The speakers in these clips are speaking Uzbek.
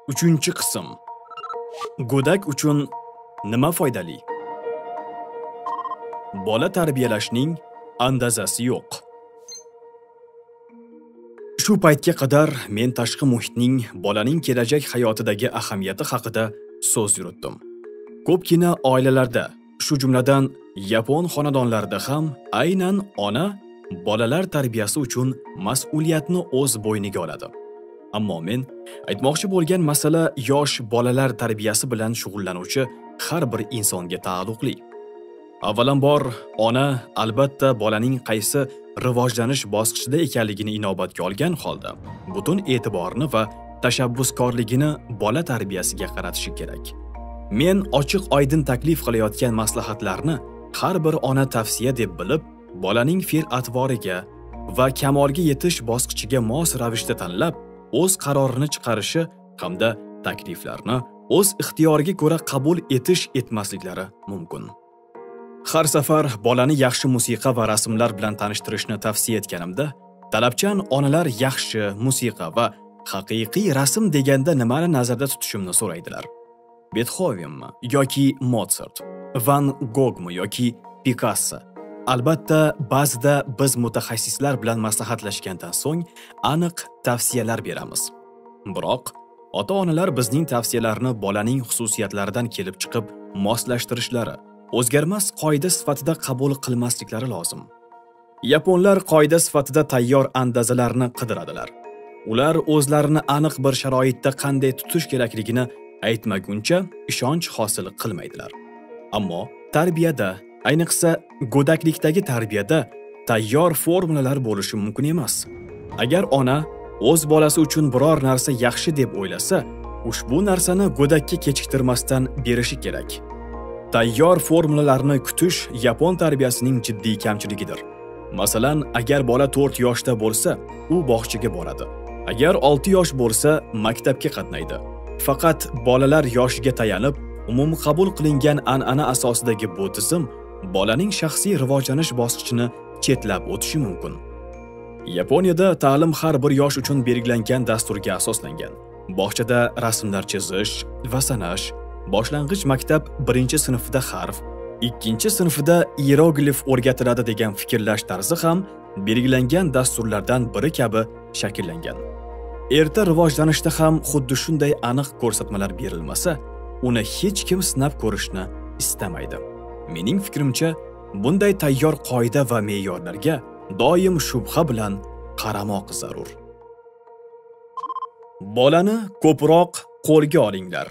Uchinchi qism. Go'dak uchun nima foydali? Bola tarbiyalashning andazasi yo'q. Shu paytga qadar men tashqi muhitning bolaning kelajak hayotidagi ahamiyati haqida so'z yuritdim. Ko'pgina oilalarda, shu jumladan Yapon xonadonlarida ham aynan ona bolalar tarbiyasi uchun mas'uliyatni o'z bo'yniga oladi. Ammo men aytmoqchi bo'lgan masala yosh bolalar tarbiyasi bilan shug'ullanuvchi har bir insonga taalluqli. Avvalambor, ona albatta bolaning qaysi rivojlanish bosqichida ekanligini inobatga olgan holda, butun e'tiborini va tashabbuskorligini bola tarbiyasiga qaratishi kerak. Men ochiq-oydin taklif qilayotgan maslahatlarni har bir ona tavsiya deb bilib, bolaning fe'l-atvoriga va kamolga yetish bosqichiga mos ravishda tanlab, o'z qarorini chiqarishi hamda takliflarni o'z ixtiyoriga ko'ra qabul etmasliklari mumkin. Har safar bolani yaxshi musiqa va rasmlar bilan tanishtirishni tavsiya etganimda, talabchan onalar yaxshi musiqa va haqiqiy rasm deganda nimani nazarda tutishimni so'raydilar. Beethovenmi yoki Mozart, Van Goghmi yoki Picasso? Albatta, ba'zida biz mutaxassislar bilan maslahatlashgandan so'ng aniq tavsiyalar beramiz. Biroq, ota-onalar bizning tavsiyalarni bolaning xususiyatlaridan kelib chiqib moslashtirishlari, o'zgarmas qoida sifatida qabul qilmasliklari lozim. Yaponlar qoida sifatida tayyor andazalarni qidiradilar. Ular o'zlarini aniq bir sharoitda qanday tutish kerakligini aytmaguncha ishonch hosil qilmaydilar. Ammo tarbiyada, ayniqsa go'daklikdagi tarbiyada tayyor formulalar bo'lishi mumkin emas. Agar ona o'z bolasi uchun biror narsa yaxshi deb o'ylasa, ushbu narsani go'dakka kechiktirmasdan berishi kerak. Tayyor formulalarni kutish Yapon tarbiyasining jiddiy kamchiligidir. Masalan, agar bola 4 yoshda bo'lsa, u bog'chaga boradi. Agar 6 yosh bo'lsa, maktabga qatnaydi. Faqat bolalar yoshiga tayanib, umumqabul qilingan an'ana asosidagi bu tizim bolaning shaxsiy rivojlanish bosqichini chetlab o'tishi mumkin. Yaponiyada ta'lim har bir yosh uchun belgilangan dasturga asoslangan. Bog'chada rasmlar chizish va sanash, boshlang'ich maktab 1-sinfida harf, 2-sinfida hieroglif o'rgatiladi degan fikrlash tarzi ham belgilangan dasturlardan biri kabi shakllangan. Erta rivojlanishda ham xuddi shunday aniq ko'rsatmalar berilmasa, uni hech kim sinab ko'rishni istamaydi. Mening fikrimcha, bunday tayyor qoida va me'yorlarga doim shubha bilan qaramoq zarur. Bolani ko'proq qo'lga olinglar.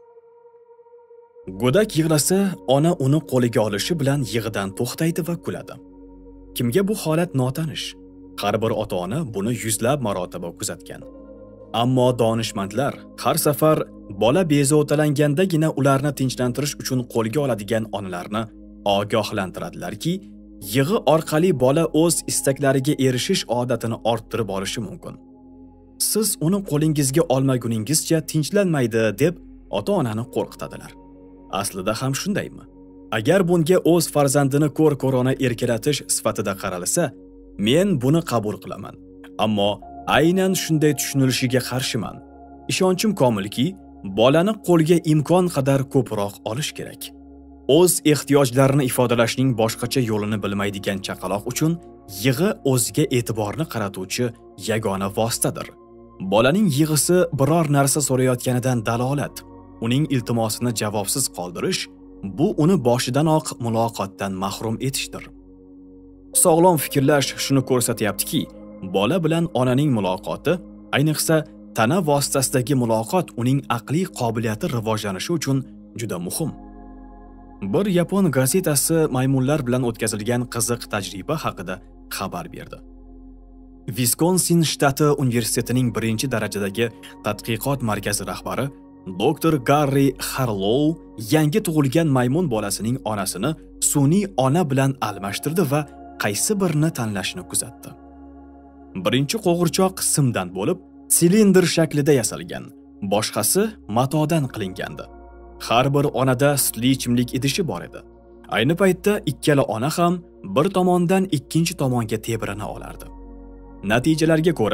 Go'dak yig'lasa, ona uni qo'liga olishi bilan yig'idan to'xtaydi va kuladi. Kimga bu holat notanish? Har bir ota-ona buni yuzlab marotaba kuzatgan. Ammo donishmandlar har safar bola bezovtalangandagina ularni tinchlantirish uchun qo'lga oladigan onalarni ogohlantiradilarki, yig'i orqali bola o'z istaklariga erishish odatini orttirib olishi mumkin. Siz uni qo'lingizga olmaguningizcha tinchlanmaydi deb ota-onani qo'rqitadilar. Aslida ham shundaymi? Agar bunga o'z farzandini ko'r-ko'rona erkalatish sifatida qaralsa, men buni qabul qilaman. Ammo aynan shunday tushunilishiga qarshiman. Ishonchim komilki, bolani qo'lga imkon qadar ko'proq olish kerak. O'z ehtiyojlarini ifodalashning boshqacha yo'lini bilmaydigan chaqaloq uchun yig'i o'ziga e'tiborni qaratuvchi yagona vositadir. Bolaning yig'isi biror narsa so'rayotganidan dalolat, uning iltimosini javobsiz qoldirish, bu uni boshidanoq muloqotdan mahrum etishdir. Sog'lom fikrlash shuni ko'rsatyaptiki, bola bilan onaning muloqoti, ayniqsa tana vositasidagi muloqot uning aqliy qobiliyati rivojlanishi uchun juda muhim. Bir Yapon gazetasi maymunlar bilan o'tkazilgan qiziq tajriba haqida xabar berdi. Wisconsin shtati universitetining 1-darajadagi tadqiqot markazi rahbari Dr. Gary Harlow yangi tug'ilgan maymun bolasining onasini sun'iy ona bilan almashtirdi va qaysi birini tanlashini kuzatdi. Birinchi qo'g'irchoq simdan bo'lib, silindr shaklida yasalgan, boshqasi matodan qilingandi. Har bir onada sutli ichimlik idishi bor edi. Ayni paytda ikkala ona ham bir tomondan ikkinchi tomonga tebrana olardi. Natijalarga ko'ra,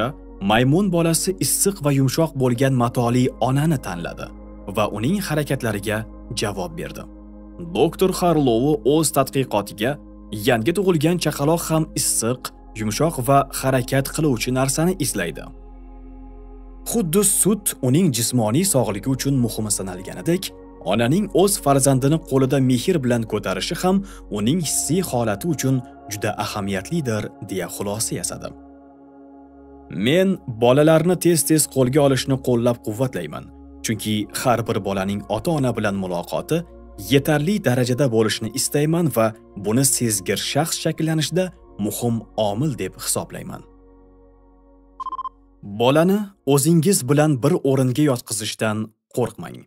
maymun bolasi issiq va yumshoq bo'lgan matoli onani tanladi va uning harakatlariga javob berdi. Doktor Harlow o'z tadqiqotiga yangi tug'ilgan chaqaloq ham issiq, yumshoq va harakat qiluvchi narsani izlaydi. Xuddi sut uning jismoniy sog'ligi uchun muhim sanalganidek, onaning o'z farzandini qo'lida mehr bilan ko'tarishi ham uning hissiy holati uchun juda ahamiyatlidir, deya xulosa yasadi. Men bolalarni tez-tez qo'lga olishni qo'llab-quvvatlayman, chunki har bir bolaning ota-ona bilan muloqoti yetarli darajada bo'lishini istayman va buni sezgir shaxs shakllanishida muhim omil deb hisoblayman. Bolani o'zingiz bilan bir o'ringa yotqizishdan qo'rqmang.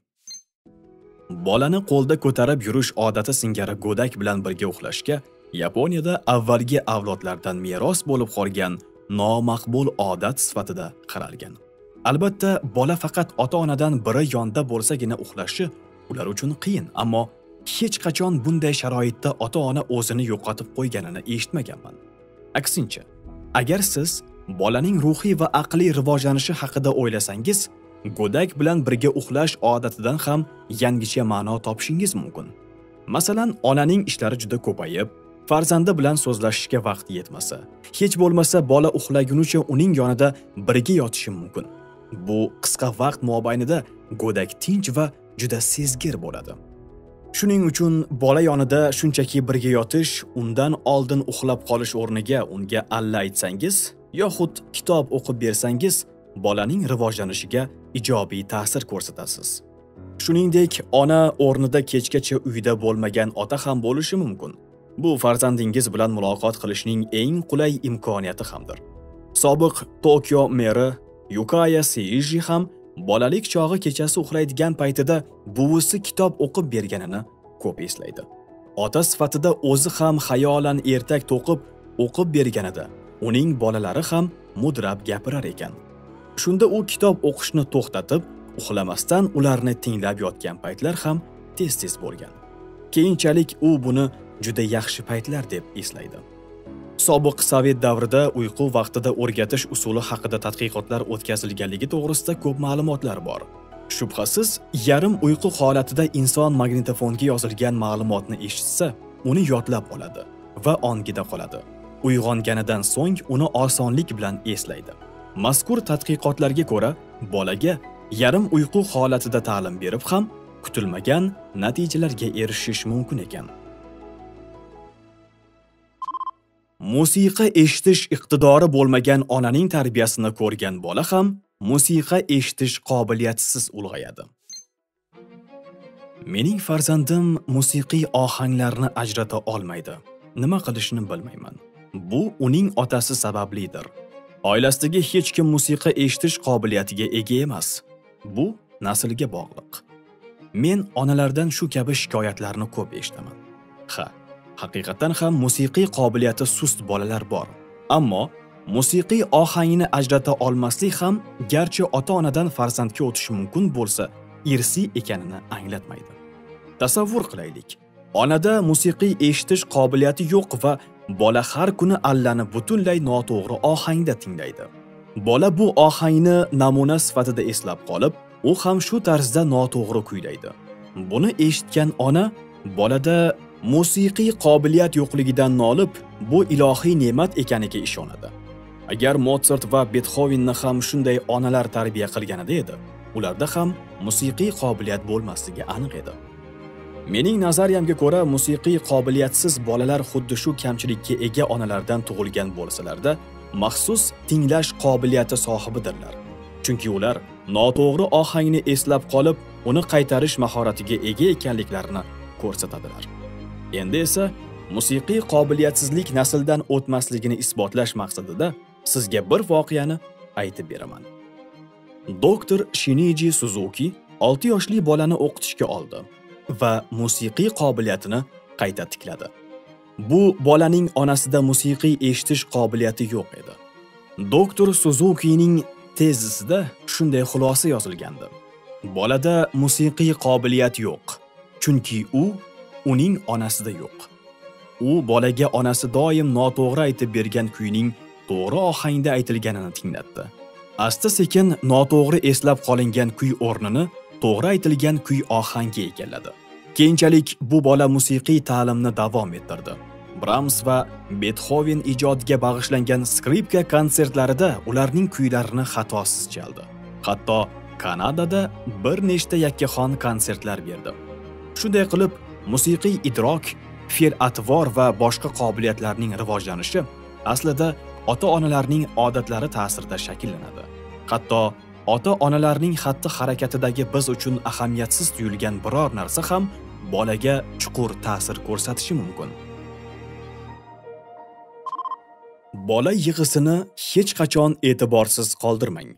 Bolani qo'lda ko'tarib yurish odati singari go'dak bilan birga uxlashga Yaponiyada avvalgi avlodlardan meros bo'lib qolgan nomaqbul odat sifatida qaralgan. Albatta, bola faqat ota-onadan biri yonda bo'lsagina uxlashi ular uchun qiyin, ammo hech qachon bunday sharoitda ota-ona o'zini yo'qotib qo'yganini eshitmaganman. Aksincha, agar siz bolaning ruhiy va aqliy rivojlanishi haqida o'ylasangiz, go'dak bilan birga uxlash odatidan ham yangicha ma'no topishingiz mumkin. Masalan, onaning ishlari juda ko'payib, farzandi bilan so'zlashishga vaqti yetmasa, hech bo'lmasa bola uxlagunicha uning yonida birga yotishi mumkin. Bu qisqa vaqt mobaynida go'dak tinch va juda sezgir bo'ladi. Shuning uchun bola yonida shunchaki birga yotish, undan oldin uxlab qolish o'rniga unga alla aytsangiz yoxud kitob o'qib bersangiz, bolaning rivojlanishiga ijobiy ta'sir ko'rsatasiz. Shuningdek, ona o'rnida kechgacha uyda bo'lmagan ota ham bo'lishi mumkin. Bu farzandingiz bilan muloqot qilishning eng qulay imkoniyati hamdir. Sobiq Tokio meri Yukaya Seiji ham bolalik chog'i kechasi uxlaydigan paytida buvisi kitob o'qib berganini ko'p eslaydi. Ota sifatida o'zi ham xayolan ertak to'qib o'qib berganida uning bolalari ham mudrab gapirar ekan. Shunda u kitob o'qishni to'xtatib, uxlamasdan ularni tinglab yotgan paytlar ham tez-tez bo'lgan. Keyinchalik u buni juda yaxshi paytlar deb eslaydi. Sobiq Sovet davrida uyqu vaqtida o'rgatish usuli haqida tadqiqotlar o'tkazilganligi to'g'risida ko'p ma'lumotlar bor. Shubhasiz, yarim uyqu holatida inson magnitofonga yozilgan ma'lumotni eshitsa, uni yodlab oladi va ongida qoladi. Uyg'onganidan so'ng uni osonlik bilan eslaydi. Mazkur tadqiqotlarga ko'ra, bolaga yarim uyqu holatida ta'lim berib ham kutilmagan natijalarga erishish mumkin ekan. Musiqa eshitish iqtidori bo'lmagan onaning tarbiyasini ko'rgan bola ham musiqa eshitish qobiliyatsiz ulg'ayadi. Mening farzandim musiqiy ohanglarni ajrata olmaydi. Nima qilishni bilmayman. Bu uning otasi sabablidir. Oilasidagi hech kim musiqa eshitish qobiliyatiga ega emas. Bu naslga bog'liq. Men onalardan shu kabi shikoyatlarni ko'p eshitaman. Haqiqatan ham musiqiy qobiliyati sust bolalar bor. Ammo musiqiy ohangni ajrata olmaslik ham garchi ota-onadan farzandga o'tishi mumkin bo'lsa, irsiy ekanini anglatmaydi. Tasavvur qilaylik. Onada musiqiy eshitish qobiliyati yo'q va bola har kuni allani butunlay noto'g'ri ohangda tinglaydi. Bola bu ohangni namuna sifatida eslab qolib, u ham shu tarzda noto'g'ri kuylaydi. Buni eshitgan ona bolada musiqiy qobiliyat yo'qligidan nolib, bu ilohiy ne'mat ekaniga ishonadi. Agar Mozart va Beethovenni ham shunday onalar tarbiya qilganida edi, ularda ham musiqiy qobiliyat bo'lmasligi aniq edi. Mening nazariyamga ko'ra, musiqiy qobiliyatsiz bolalar xuddi shu kamchilikka ega onalardan tug'ilgan bo'lsalarda, maxsus tinglash qobiliyati sohibidirlar. Chunki ular noto'g'ri ohangni eslab qolib, uni qaytarish mahoratiga ega ekanliklarini ko'rsatadilar. Endi esa musiqiy qobiliyatsizlik nasldan o'tmasligini isbotlash maqsadida sizga bir voqeani aytib beraman. Doktor Shinichi Suzuki 6 yoshli bolani o'qitishga oldi va musiqiy qobiliyatini qayta tikladi. Bu bolaning onasida musiqiy eshitish qobiliyati yo'q edi. Doktor Suzukining tezisida shunday xulosa yozilgandi. Bolada musiqiy qobiliyat yo'q, chunki u uning onasida yo'q. U bolaga onasi doim noto'g'ri aytib bergan kuyning to'g'ri ohangda aytilganini tinglatdi. Asta-sekin noto'g'ri eslab qolingan kuy o'rnini to'g'ri aytilgan kuy ohangi egalladi. Keyinchalik bu bola musiqiy ta'limni davom ettirdi. Brahms va Beethoven ijodiga bag'ishlangan skripka konsertlarida ularning kuylarini xatosiz chaldi. Hatto Kanadada bir nechta yakkaxon konsertlar berdi. Shunday qilib, musiqiy idrok, fe'l-atvor va boshqa qobiliyatlarning rivojlanishi aslida ota-onalarning odatlari ta'sirida shakllanadi. Hatto ota-onalarning xatti-harakatidagi biz uchun ahamiyatsiz tuyulgan biror narsa ham bolaga chuqur ta'sir ko'rsatishi mumkin. Bola yig'isini hech qachon e'tiborsiz qoldirmang.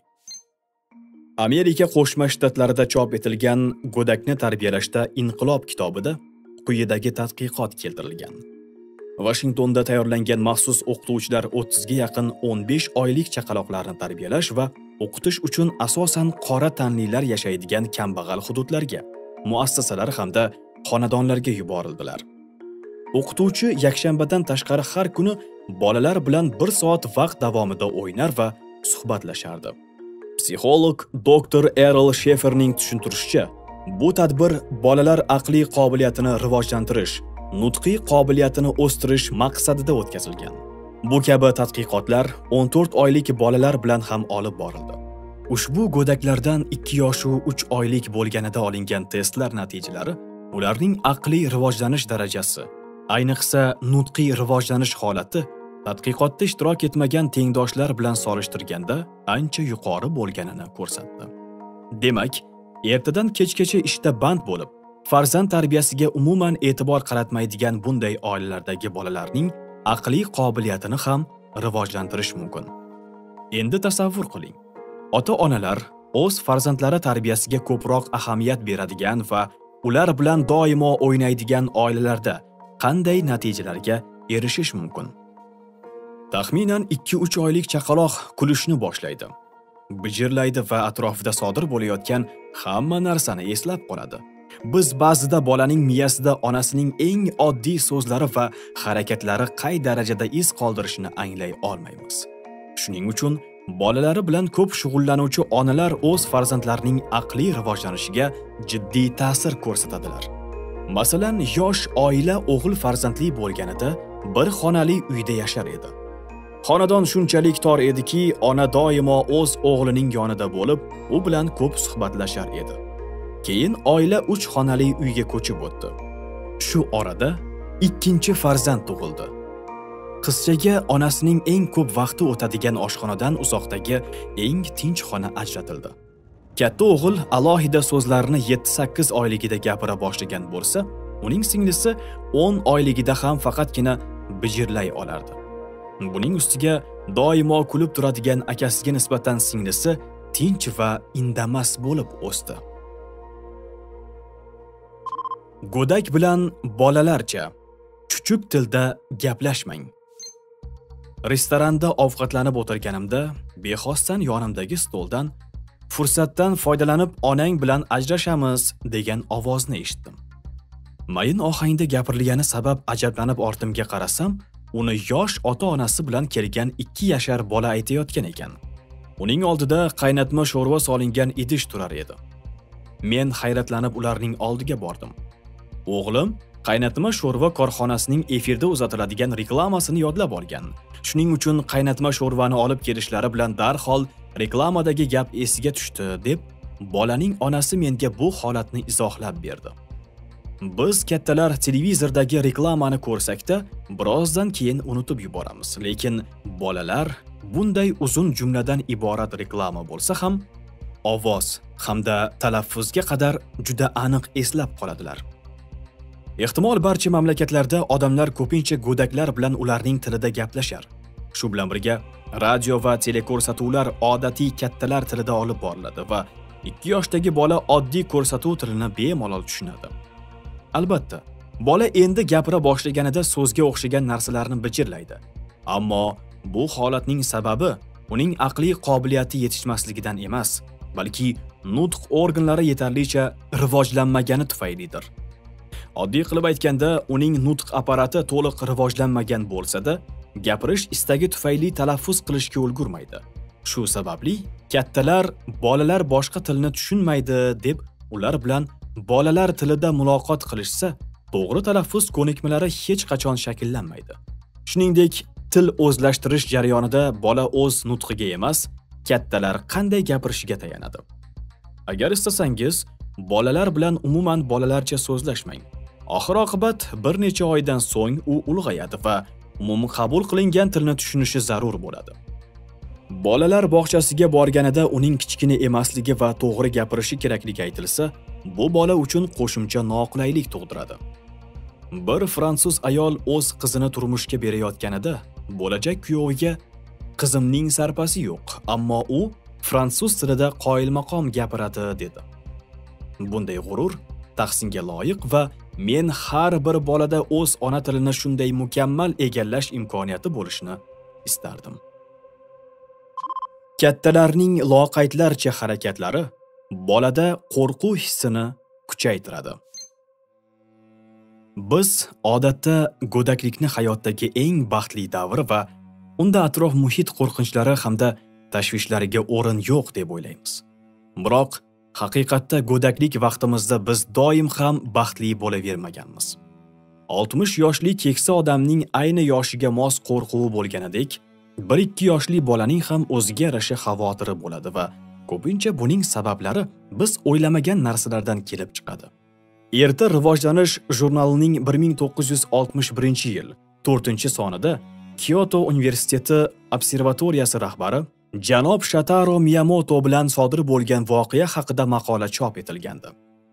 Amerika Qo'shma Shtatlarida chop etilgan Go'dakni tarbiyalashda inqilob kitobida quyidagi tadqiqot keltirilgan. Washingtonda tayyorlangan maxsus o'qituvchilar 30 ga yaqin 15 oylik chaqaloqlarni tarbiyalash va o'qitish uchun asosan qora tanlilar yashaydigan kambag'al hududlarga, muassasalar hamda xonadonlarga yuborildilar. O'qituvchi yakshanbadan tashqari har kuni bolalar bilan 1 soat vaqt davomida o'ynar va suhbatlashardi. Psixolog Dr. Errol Sheferning tushuntirishicha, bu tadbir bolalar aqliy qobiliyatini rivojlantirish, nutqiy qobiliyatini o'stirish maqsadida o'tkazilgan. Bu kabi tadqiqotlar 14 oylik bolalar bilan ham olib borildi. Ushbu go'daklardan 2 yosh va 3 oylik bo'lganida olingan testlar natijalari ularning aqliy rivojlanish darajasi, ayniqsa nutqiy rivojlanish holati tadqiqotda ishtirok etmagan tengdoshlar bilan solishtirganda ancha yuqori bo'lganini ko'rsatdi. Demak, ertadan kechgacha ishda band bo'lib, farzand tarbiyasiga umuman e'tibor qaratmaydigan bunday oilalardagi bolalarning aqliy qobiliyatini ham rivojlantirish mumkin. Endi tasavvur qiling. Ota-onalar o'z farzandlari tarbiyasiga ko'proq ahamiyat beradigan va ular bilan doimo o'ynaydigan oilalarda qanday natijalarga erishish mumkin? Taxminan 2-3 oylik chaqaloq kulishni boshlaydi. Bijirlaydi va atrofida sodir bo'layotgan hamma narsani eslab qoladi. Biz ba'zida bolaning miyasida onasining eng oddiy so'zlari va harakatlari qay darajada iz qoldirishini anglay olmaymiz. Shuning uchun bolalari bilan ko'p shug'ullanuvchi onalar o'z farzandlarining aqliy rivojlanishiga jiddiy ta'sir ko'rsatadilar. Masalan, yosh oila o'g'il farzandli bo'lganida bir xonali uyda yashar edi. Xonadon shunchalik tor ediki, ona doimo o'z o'g'lining yonida bo'lib, u bilan ko'p suhbatlashar edi. Keyin oila 3 xonali uyga ko'chib o'tdi. Shu orada ikkinchi farzand tug'ildi. Qizchaga onasining eng ko'p vaqti o'tadigan oshxonadan uzoqdagi eng tinch xona ajratildi. Katta o'g'il alohida so'zlarni 7-8 oyligida gapira boshlagan bo'lsa, uning singlisi 10 oyligida ham faqatgina bijirlay olardi. Buning ustiga doimo kulib turadigan akasiga nisbatan singlisi tinch va indamas bo'lib o'sdi. Go'dak bilan bolalarcha chuchuk tilda gaplashmang. Restoranda ovqatlanib o'tirganimda bexosdan yonimdagi stoldan fursatdan foydalanib onang bilan ajrashamiz degan ovozni eshitdim. Mayin ohangda gapirilgani sabab ajablanib ortimga qarasam, uni yosh ota-onasi bilan kelgan 2 yashar bola aytayotgan ekan. Uning oldida qaynatma sho'rva solingan idish turar edi. Men hayratlanib ularning oldiga bordim. O'g'lim qaynatma sho'rva korxonasining efirda uzatiladigan reklamasini yodlab olgan. Shuning uchun qaynatma sho'rvani olib kelishlari bilan darhol reklamadagi gap esiga tushdi deb bolaning onasi menga bu holatni izohlab berdi. Biz kattalar televizordagi reklamani ko'rsakda birozdan keyin unutib yuboramiz, lekin bolalar bunday uzun jumladan iborat reklama bo'lsa ham ovoz hamda talaffuzga qadar juda aniq eslab qoladilar. Ehtimol barcha mamlakatlarda odamlar ko'pincha go'daklar bilan ularning tilida gaplashar. Shu bilan birga radio va teleko'rsatuvlar odatiy kattalar tilida olib boriladi va 2 yoshdagi bola oddiy ko'rsatuv tilini bemalol tushunadi. Albatta, bola endi gapira boshlaganida so'zga o'xshagan narsalarni bijirlaydi. Ammo bu holatning sababi uning aqliy qobiliyati yetishmasligidan emas, balki nutq organlari yetarlicha rivojlanmagani tufaylidir. Oddiy qilib aytganda, uning nutq apparati to'liq rivojlanmagan bo'lsa-da, gapirish istagi tufayli talaffuz qilishga ulgurmaydi. Shu sababli kattalar bolalar boshqa tilni tushunmaydi deb ular bilan bolalar tilida muloqot qilishsa, to'g'ri talaffuz ko'nikmalari hech qachon shakllanmaydi. Shuningdek, til o'zlashtirish jarayonida bola o'z nutqiga emas, kattalar qanday gapirishiga tayanadi. Agar istasangiz, bolalar bilan umuman bolalarcha so'zlashmang. Oxir-oqibat bir necha oydan so'ng u ulg'ayadi va umumiy qabul qilingan tilni tushunishi zarur bo'ladi. Bolalar bog'chasiga borganida uning kichkina emasligi va to'g'ri gapirishi kerakligi aytilsa, bu bola uchun qo'shimcha noqulaylik tug'diradi. Bir fransuz ayol o'z qizini turmushga berayotganida bo'lajak kuyoviga "Qizimning sarpasi yo'q, ammo u fransuz tilida qoyilmaqom gapiradi" dedi. Bunday g'urur tahsinga loyiq va men har bir bolada o'z ona tilini shunday mukammal egallash imkoniyati bo'lishini istardim. Kattalarning loqaydlarcha harakatlari bolada qo'rquv hissini kuchaytiradi. Biz odatda go'daklikni hayotdagi eng baxtli davr va unda atrof muhit qo'rqinchlari hamda tashvishlariga o'rin yo'q deb o'ylaymiz. Biroq haqiqatda go'daklik vaqtimizda biz doim ham baxtli bo'lavermaganmiz. 60 yoshli keksa odamning ayni yoshiga mos qo'rquvi bo'lganidek, 1-2 yoshli bolaning ham o'ziga yarasha xavotiri bo'ladi va ko'pincha buning sabablari biz o'ylamagan narsalardan kelib chiqadi. Erta rivojlanish jurnalining 1961-yil 4-sonida Kyoto universiteti observatoriyasi rahbari janob Shataro Miyamoto bilan sodir bo'lgan voqea haqida maqola chop etilgandi.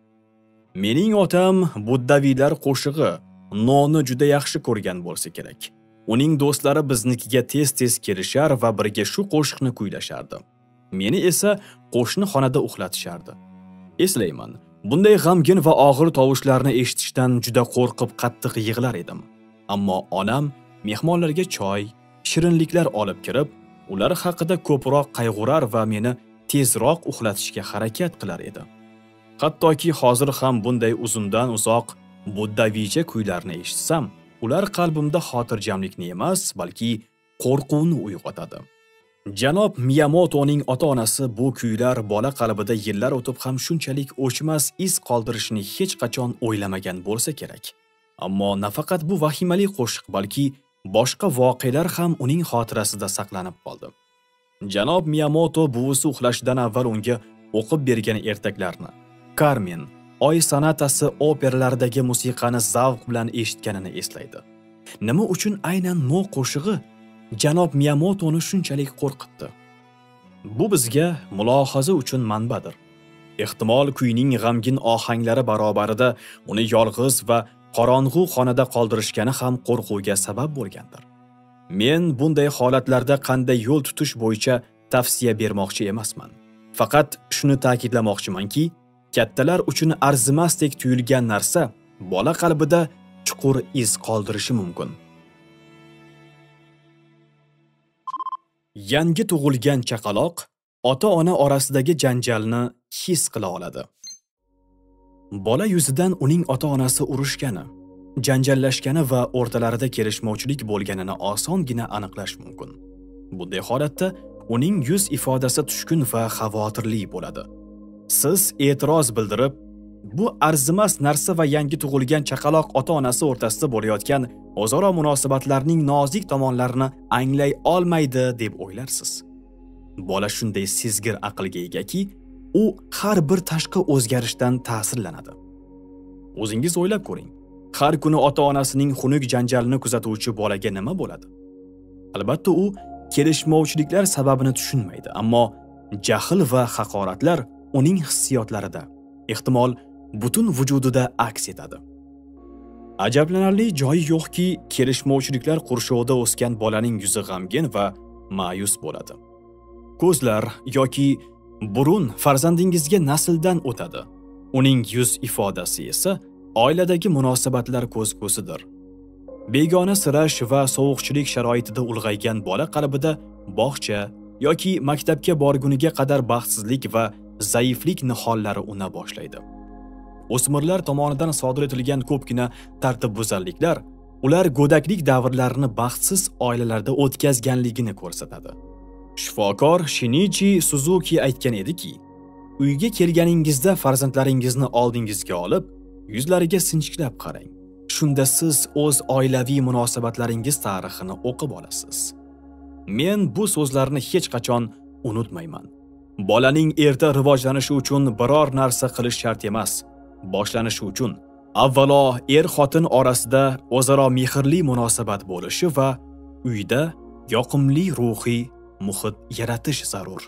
Mening otam buddaviylar qo'shig'i noni juda yaxshi ko'rgan bo'lsa kerak. Uning do'stlari biznikiga tez-tez kelishar va birga shu qo'shiqni kuylashardi. Meni esa qo'shni xonada uxlatishardi. Eslayman, bunday g'amgin va og'ir tovushlarni eshitishdan juda qo'rqib qattiq yig'lar edim. Ammo onam mehmonlarga choy, shirinliklar olib kirib, ular haqida ko'proq qayg'urar va meni tezroq uxlatishga harakat qilar edi. Hattoki hozir ham bunday uzundan uzoq buddaviycha kuylarni eshitsam, ular qalbimda xotirjamlikni emas, balki qo'rquvni uyg'otadi. Janob Miyamotoning ota-onasi bu kuylar bola qalbida yillar o'tib ham shunchalik o'chmas iz qoldirishini hech qachon o'ylamagan bo'lsa kerak. Ammo nafaqat bu vahimali qo'shiq, balki boshqa voqealar ham uning xotirasida saqlanib qoldi. Janob Miyamoto buvisi uxlashidan avval unga o'qib bergan ertaklarni, Carmen, Oy sonatasi operalaridagi musiqani zavq bilan eshitganini eslaydi. Nima uchun aynan No qo'shig'i janob Miyamotoni shunchalik qo'rqitdi? Bu bizga mulohaza uchun manbadir. Ehtimol kuyning g'amgin ohanglari barobarida uni yolg'iz va qorong'u xonada qoldirishgani ham qo'rquvga sabab bo'lgandir. Men bunday holatlarda qanday yo'l tutish bo'yicha tavsiya bermoqchi emasman. Faqat shuni ta'kidlamoqchimanki, kattalar uchun arzimasdek tuyulgan narsa bola qalbida chuqur iz qoldirishi mumkin. Yangi tug'ilgan chaqaloq ota-ona orasidagi janjalni his qila oladi. Bola yuzidan uning ota-onasi urushgani, janjallashgani va o'rtalarida kelishmovchilik bo'lganini osongina aniqlash mumkin. Bunday holatda uning yuz ifodasi tushkun va xavotirli bo'ladi. Siz e'tiroz bildirib, bu arzimas narsa va yangi tug'ilgan chaqaloq ota-onasi o'rtasida bo'layotgan o'zaro munosabatlarning nozik tomonlarini anglay olmaydi deb o'ylarsiz. Bola shunday sezgir aqlga egaki, u har bir tashqi o'zgarishdan ta'sirlanadi. O'zingiz o'ylab ko'ring. Har kuni ota-onasining xunuk janjalini kuzatuvchi bolaga nima bo'ladi? Albatta, u kelishmovchiliklar sababini tushunmaydi, ammo jahl va haqoratlar uning hissiyotlarida, ehtimol butun vujudida aks etadi. Ajablanarli joyi yo'qki, kelishmovchiliklar qurshovida o'sgan bolaning yuzi g'amgin va ma'yus bo'ladi. Ko'zlar yoki burun farzandingizga nasldan o'tadi. Uning yuz ifodasi esa oiladagi munosabatlar ko'zgusidir. Begona sirash va sovuqchilik sharoitida ulg'aygan bola qalbida bog'cha yoki maktabga borguniga qadar baxtsizlik va zaiflik nihollari una boshlaydi. O'smirlar tomonidan sodir etilgan ko'pgina tartibbuzarliklar ular go'daklik davrlarini baxtsiz oilalarda o'tkazganligini ko'rsatadi. Shifokor Shinichi Suzuki aytgan ediki, uyga kelganingizda farzandlaringizni oldingizga olib, yuzlariga sinchiklab qarang. Shunda siz o'z oilaviy munosabatlaringiz tarixini o'qib olasiz. Men bu so'zlarni hech qachon unutmayman. Bolaning erta rivojlanishi uchun biror narsa qilish shart emas. Boshlanishi uchun avvalo er-xotin orasida o'zaro mehrli munosabat bo'lishi va uyda yoqimli ruhiy muhit yaratish zarur.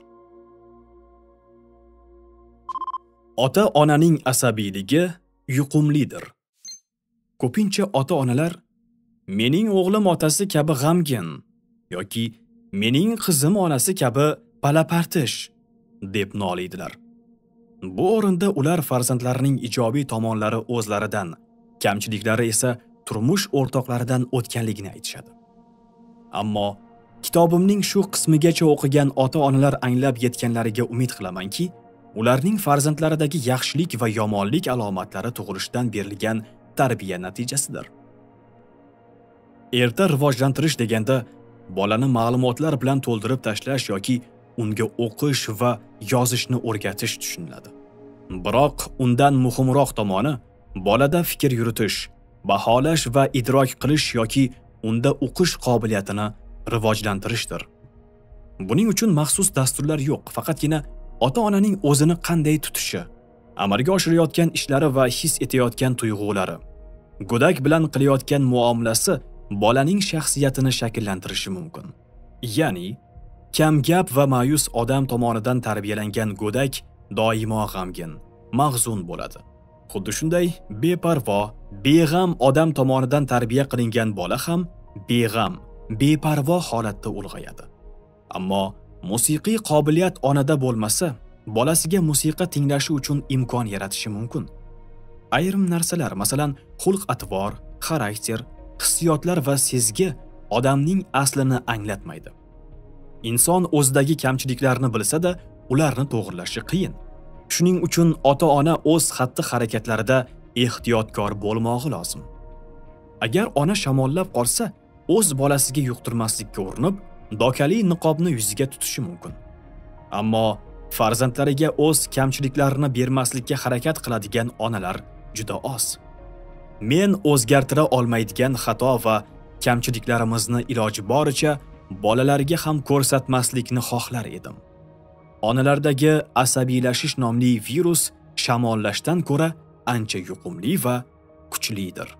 Ota-onaning asabiyligi yuqumlidir. Ko'pincha ota-onalar mening o'g'lim otasi kabi g'amgin yoki mening qizim onasi kabi palapartish deb noliydilar. Bu o'rinda ular farzandlarining ijobiy tomonlari o'zlaridan, kamchiliklari esa turmush o'rtoqlaridan o'tganligini aytishadi. Ammo kitobimning shu qismigacha o'qigan ota-onalar anglab yetganlariga umid qilamanki, ularning farzandlaridagi yaxshilik va yomonlik alomatlari tug'ilishdan berilgan tarbiya natijasidir. Erta rivojlantirish deganda bolani ma'lumotlar bilan to'ldirib tashlash yoki unga o'qish va yozishni o'rgatish tushuniladi. Biroq undan muhimroq tomoni bolada fikr yuritish, baholash va idrok qilish yoki unda o'qish qobiliyatini rivojlantirishdir. Buning uchun maxsus dasturlar yo'q, faqatgina ota-onaning o'zini qanday tutishi, amalga oshirayotgan ishlari va his etayotgan tuyg'ulari, go'dak bilan qilayotgan muomalasi bolaning shaxsiyatini shakllantirishi mumkin. Ya'ni, kam gap va ma'yus odam tomonidan tarbiyalangan go'dak doimo g'amgin, mahzun bo'ladi. Xuddi shunday beparvo, beg'am odam tomonidan tarbiya qilingan bola ham beg'am, beparvo holatda ulg'ayadi. Ammo musiqiy qobiliyat onada bo'lmasa, bolasiga musiqa tinglashi uchun imkon yaratishi mumkin. Ayrim narsalar, masalan, xulq-atvor, xarakter, hissiyotlar va sezgi odamning aslini anglatmaydi. Inson o'zidagi kamchiliklarni bilsa-da, ularni to'g'rilashi qiyin. Shuning uchun ota-ona o'z xatti-harakatlarida ehtiyotkor bo'lmog'i lozim. Agar ona shamollab qolsa, o'z bolasiga yuqtirmaslikka urinib, dokali niqobni yuziga tutishi mumkin. Ammo farzandlariga o'z kamchiliklarini bermaslikka harakat qiladigan onalar juda oz. Men o'zgartira olmaydigan xato va kamchiliklarimizni iloji boricha bolalarga ham ko'rsatmaslikni xohlar edim. Onalardagi asabiylashish nomli virus shamollashdan ko'ra ancha yuqumli va kuchlidir.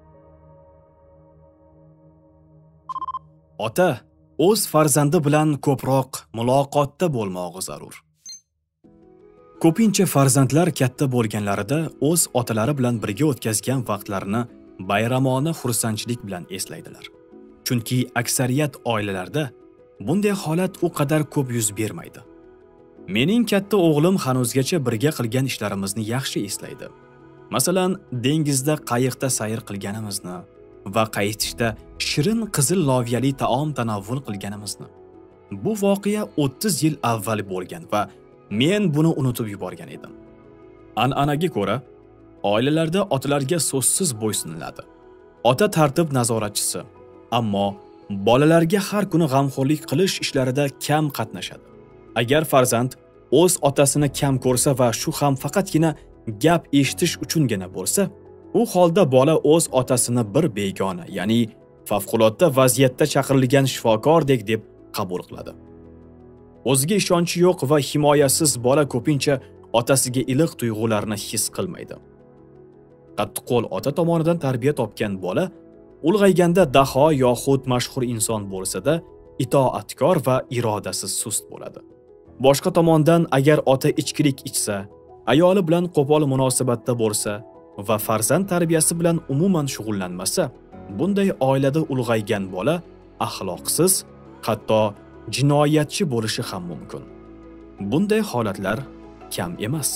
Ota o'z farzandi bilan ko'proq muloqotda bo'lmog'i zarur. Ko'pincha farzandlar katta bo'lganlarida o'z otalari bilan birga o'tkazgan vaqtlarini bayramona xursandchilik bilan eslaydilar. Chunki aksariyat oilalarda bunday holat u qadar ko'p yuz bermaydi. Mening katta o'g'lim hanuzgacha birga qilgan ishlarimizni yaxshi eslaydi. Masalan, dengizda qayiqda sayr qilganimizni va qaytishda shirin qizil loviyali taom tanovvul qilganimizni. Bu voqea 30 yil avval bo'lgan va men buni unutib yuborgan edim. An'anaga ko'ra, oilalarda otalarga so'zsiz bo'ysuniladi. Ota tartib nazoratchisi, ammo bolalarga har kuni g'amxo'rlik qilish ishlarida kam qatnashadi. Agar farzand o'z otasini kam ko'rsa va shu ham faqatgina gap eshitish uchungina bo'lsa, u holda bola o'z otasini bir begona, ya'ni favqulodda vaziyatda chaqirilgan shifokordek deb qabul qiladi. O'ziga ishonchi yo'q va himoyasiz bola ko'pincha otasiga iliq tuyg'ularni his qilmaydi. Qattiqqo'l ota tomonidan tarbiya topgan bola ulg'ayganda daho yoxud mashhur inson bo'lsa-da, itoatkor va irodasiz sust bo'ladi. Boshqa tomondan, agar ota ichkilik ichsa, ayoli bilan qo'pol munosabatda bo'lsa va farzand tarbiyasi bilan umuman shug'ullanmasa, bunday oilada ulg'aygan bola axloqsiz, hatto jinoyatchi bo'lishi ham mumkin. Bunday holatlar kam emas.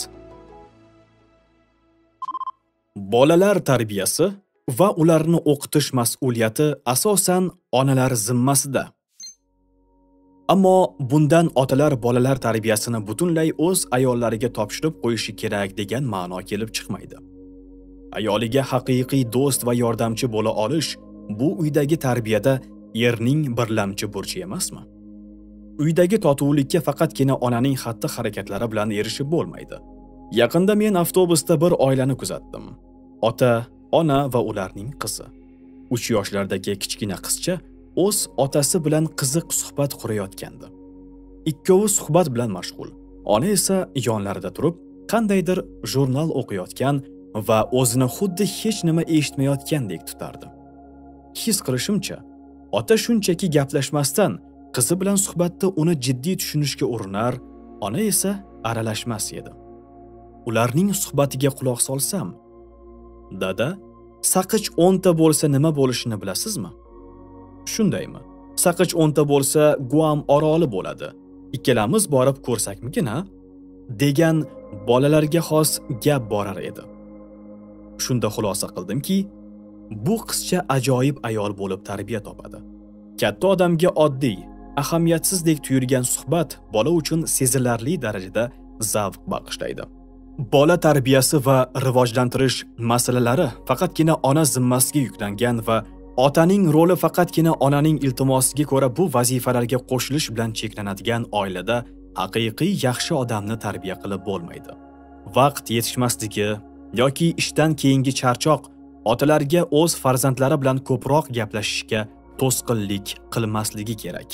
Bolalar tarbiyasi va ularni o'qitish mas'uliyati asosan onalar zimmasida. Ammo bundan otalar bolalar tarbiyasini butunlay o'z ayollariga topshirib qo'yishi kerak degan ma'no kelib chiqmaydi. Ayoliga haqiqiy do'st va yordamchi bo'la olish bu uydagi tarbiyada erning birlamchi burchi emasmi? Uydagi totuvlikka faqatgina onaning xatti-harakatlari bilan erishib bo'lmaydi. Yaqinda men avtobusda bir oilani kuzatdim. Ota, ona va ularning qizi. 3 yoshlardagi kichkina qizcha o'z otasi bilan qiziq suhbat qurayotgandi. Ikkovi suhbat bilan mashg'ul. Ona esa yonlarida turib, qandaydir jurnal o'qiyotgan va o'zini xuddi hech nima eshitmayotgandek tutardi. His qilishimcha, ota shunchaki gaplashmasdan qizi bilan suhbatda uni jiddiy tushunishga urinar, ona esa aralashmas edi. Ularning suhbatiga quloq solsam, "Dada, saqich 10 ta bo'lsa nima bo'lishini bilasizmi?" "Shundaymi? Saqich 10 ta bo'lsa Guam oroli bo'ladi. Ikkalamiz borib ko'rsakmikin-a?" degan bolalarga xos gap borar edi. Shunda xulosa qildimki, bu qizcha ajoyib ayol bo'lib tarbiya topadi. Katta odamga oddiy, ahamiyatsizdek tuyulgan suhbat bola uchun sezilarli darajada zavq bag'ishlaydi. Bola tarbiyasi va rivojlantirish masalalari faqatgina ona zimmasiga yuklangan va otaning roli faqatgina onaning iltimosiga ko'ra bu vazifalarga qo'shilish bilan cheklanadigan oilada haqiqiy yaxshi odamni tarbiya qilib bo'lmaydi. Vaqt yetishmasligi yoki ishdan keyingi charchoq otalarga o'z farzandlari bilan ko'proq gaplashishga to'sqinlik qilmasligi kerak.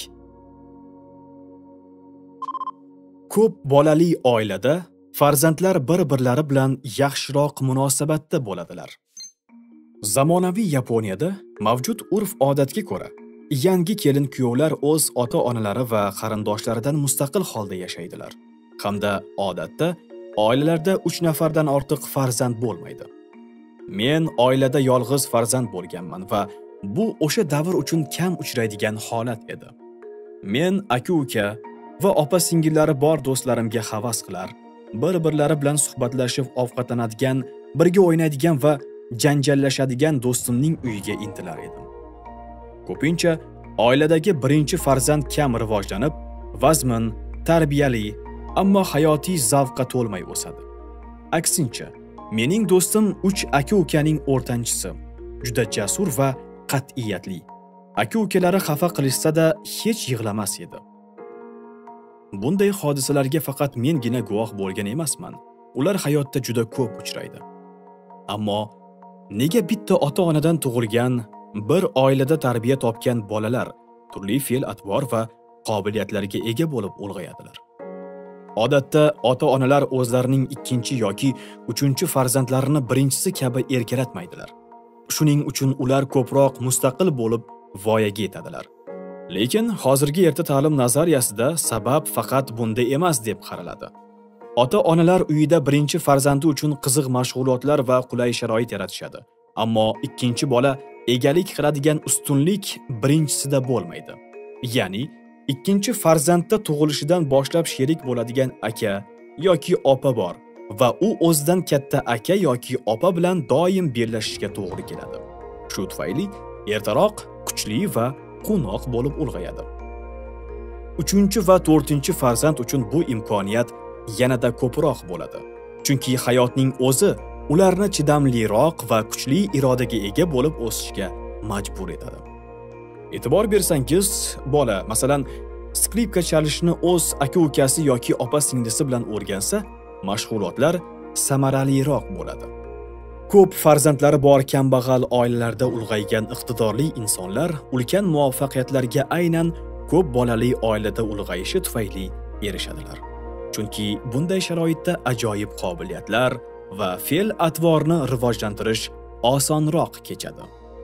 Ko'p bolali oilada farzandlar bir-birlari bilan yaxshiroq munosabatda bo'ladilar. Zamonaviy Yaponiyada mavjud urf-odatga ko'ra, yangi kelin-kuyovlar o'z ota-onalari va qarindoshlaridan mustaqil holda yashaydilar. Hamda odatda oilalarda 3 nafardan ortiq farzand bo'lmaydi. Men oilada yolg'iz farzand bo'lganman va bu o'sha davr uchun kam uchraydigan holat edi. Men aka-uka va opa-singillari bor do'stlarimga havas qilar, bir-birlari bilan suhbatlashib ovqatlanadigan, birga o'ynaydigan va janjallashadigan do'stimning uyiga intilar edim. Ko'pincha oiladagi birinchi farzand kam rivojlanib, vazmin, tarbiyali, ammo hayotiy zavqqa to'lmay o'sadi. Aksincha, mening do'stim 3 aka-ukaning o'rtanchisi, juda jasur va qat'iyatli. Aka-ukalari xafa qilishsa-da hech yig'lamas edi. Bunday hodisalarga faqat mengina guvoh bo'lgan emasman. Ular hayotda juda ko'p uchraydi. Ammo nega bitta ota-onadan tug'ilgan, bir oilada tarbiya topgan bolalar turli fe'l-atvor va qobiliyatlarga ega bo'lib ulg'ayadilar? Odatda ota-onalar o'zlarining ikkinchi yoki uchinchi farzandlarini birinchisi kabi erkalatmaydilar. Shuning uchun ular ko'proq mustaqil bo'lib voyaga yetadilar. Lekin hozirgi erta ta'lim nazariyasida sabab faqat bunda emas deb qaraladi. Ota-onalar uyida birinchi farzandi uchun qiziq mashg'ulotlar va qulay sharoit yaratishadi. Ammo ikkinchi bola egalik qiladigan ustunlik birinchisida bo'lmaydi. Ya'ni ikkinchi farzandda tug'ilishidan boshlab sherik bo'ladigan aka yoki opa bor va u o'zidan katta aka yoki opa bilan doim bellashishga to'g'ri keladi. Shu tufayli ertaroq kuchli va qo'noq bo'lib ulg'ayadi. 3 va 4 farzand uchun bu imkoniyat yanada ko'proq bo'ladi. Chunki hayotning o'zi ularni chidamliroq va kuchli irodaga ega bo'lib o'sishga majbur etadi. E'tibor bersangiz, bola, masalan, skripka chalishni o'z aka-ukasi yoki opa-singlisi bilan o'rgansa, mashg'ulotlar samaraliroq bo'ladi. Ko'p farzandlari bor kambag'al oilalarda ulg'aygan iqtidorli insonlar ulkan muvaffaqiyatlarga aynan ko'p bolali oilada ulg'ayishi tufayli erishadilar. Chunki bunday sharoitda ajoyib qobiliyatlar va fe'l-atvorni rivojlantirish osonroq kechadi.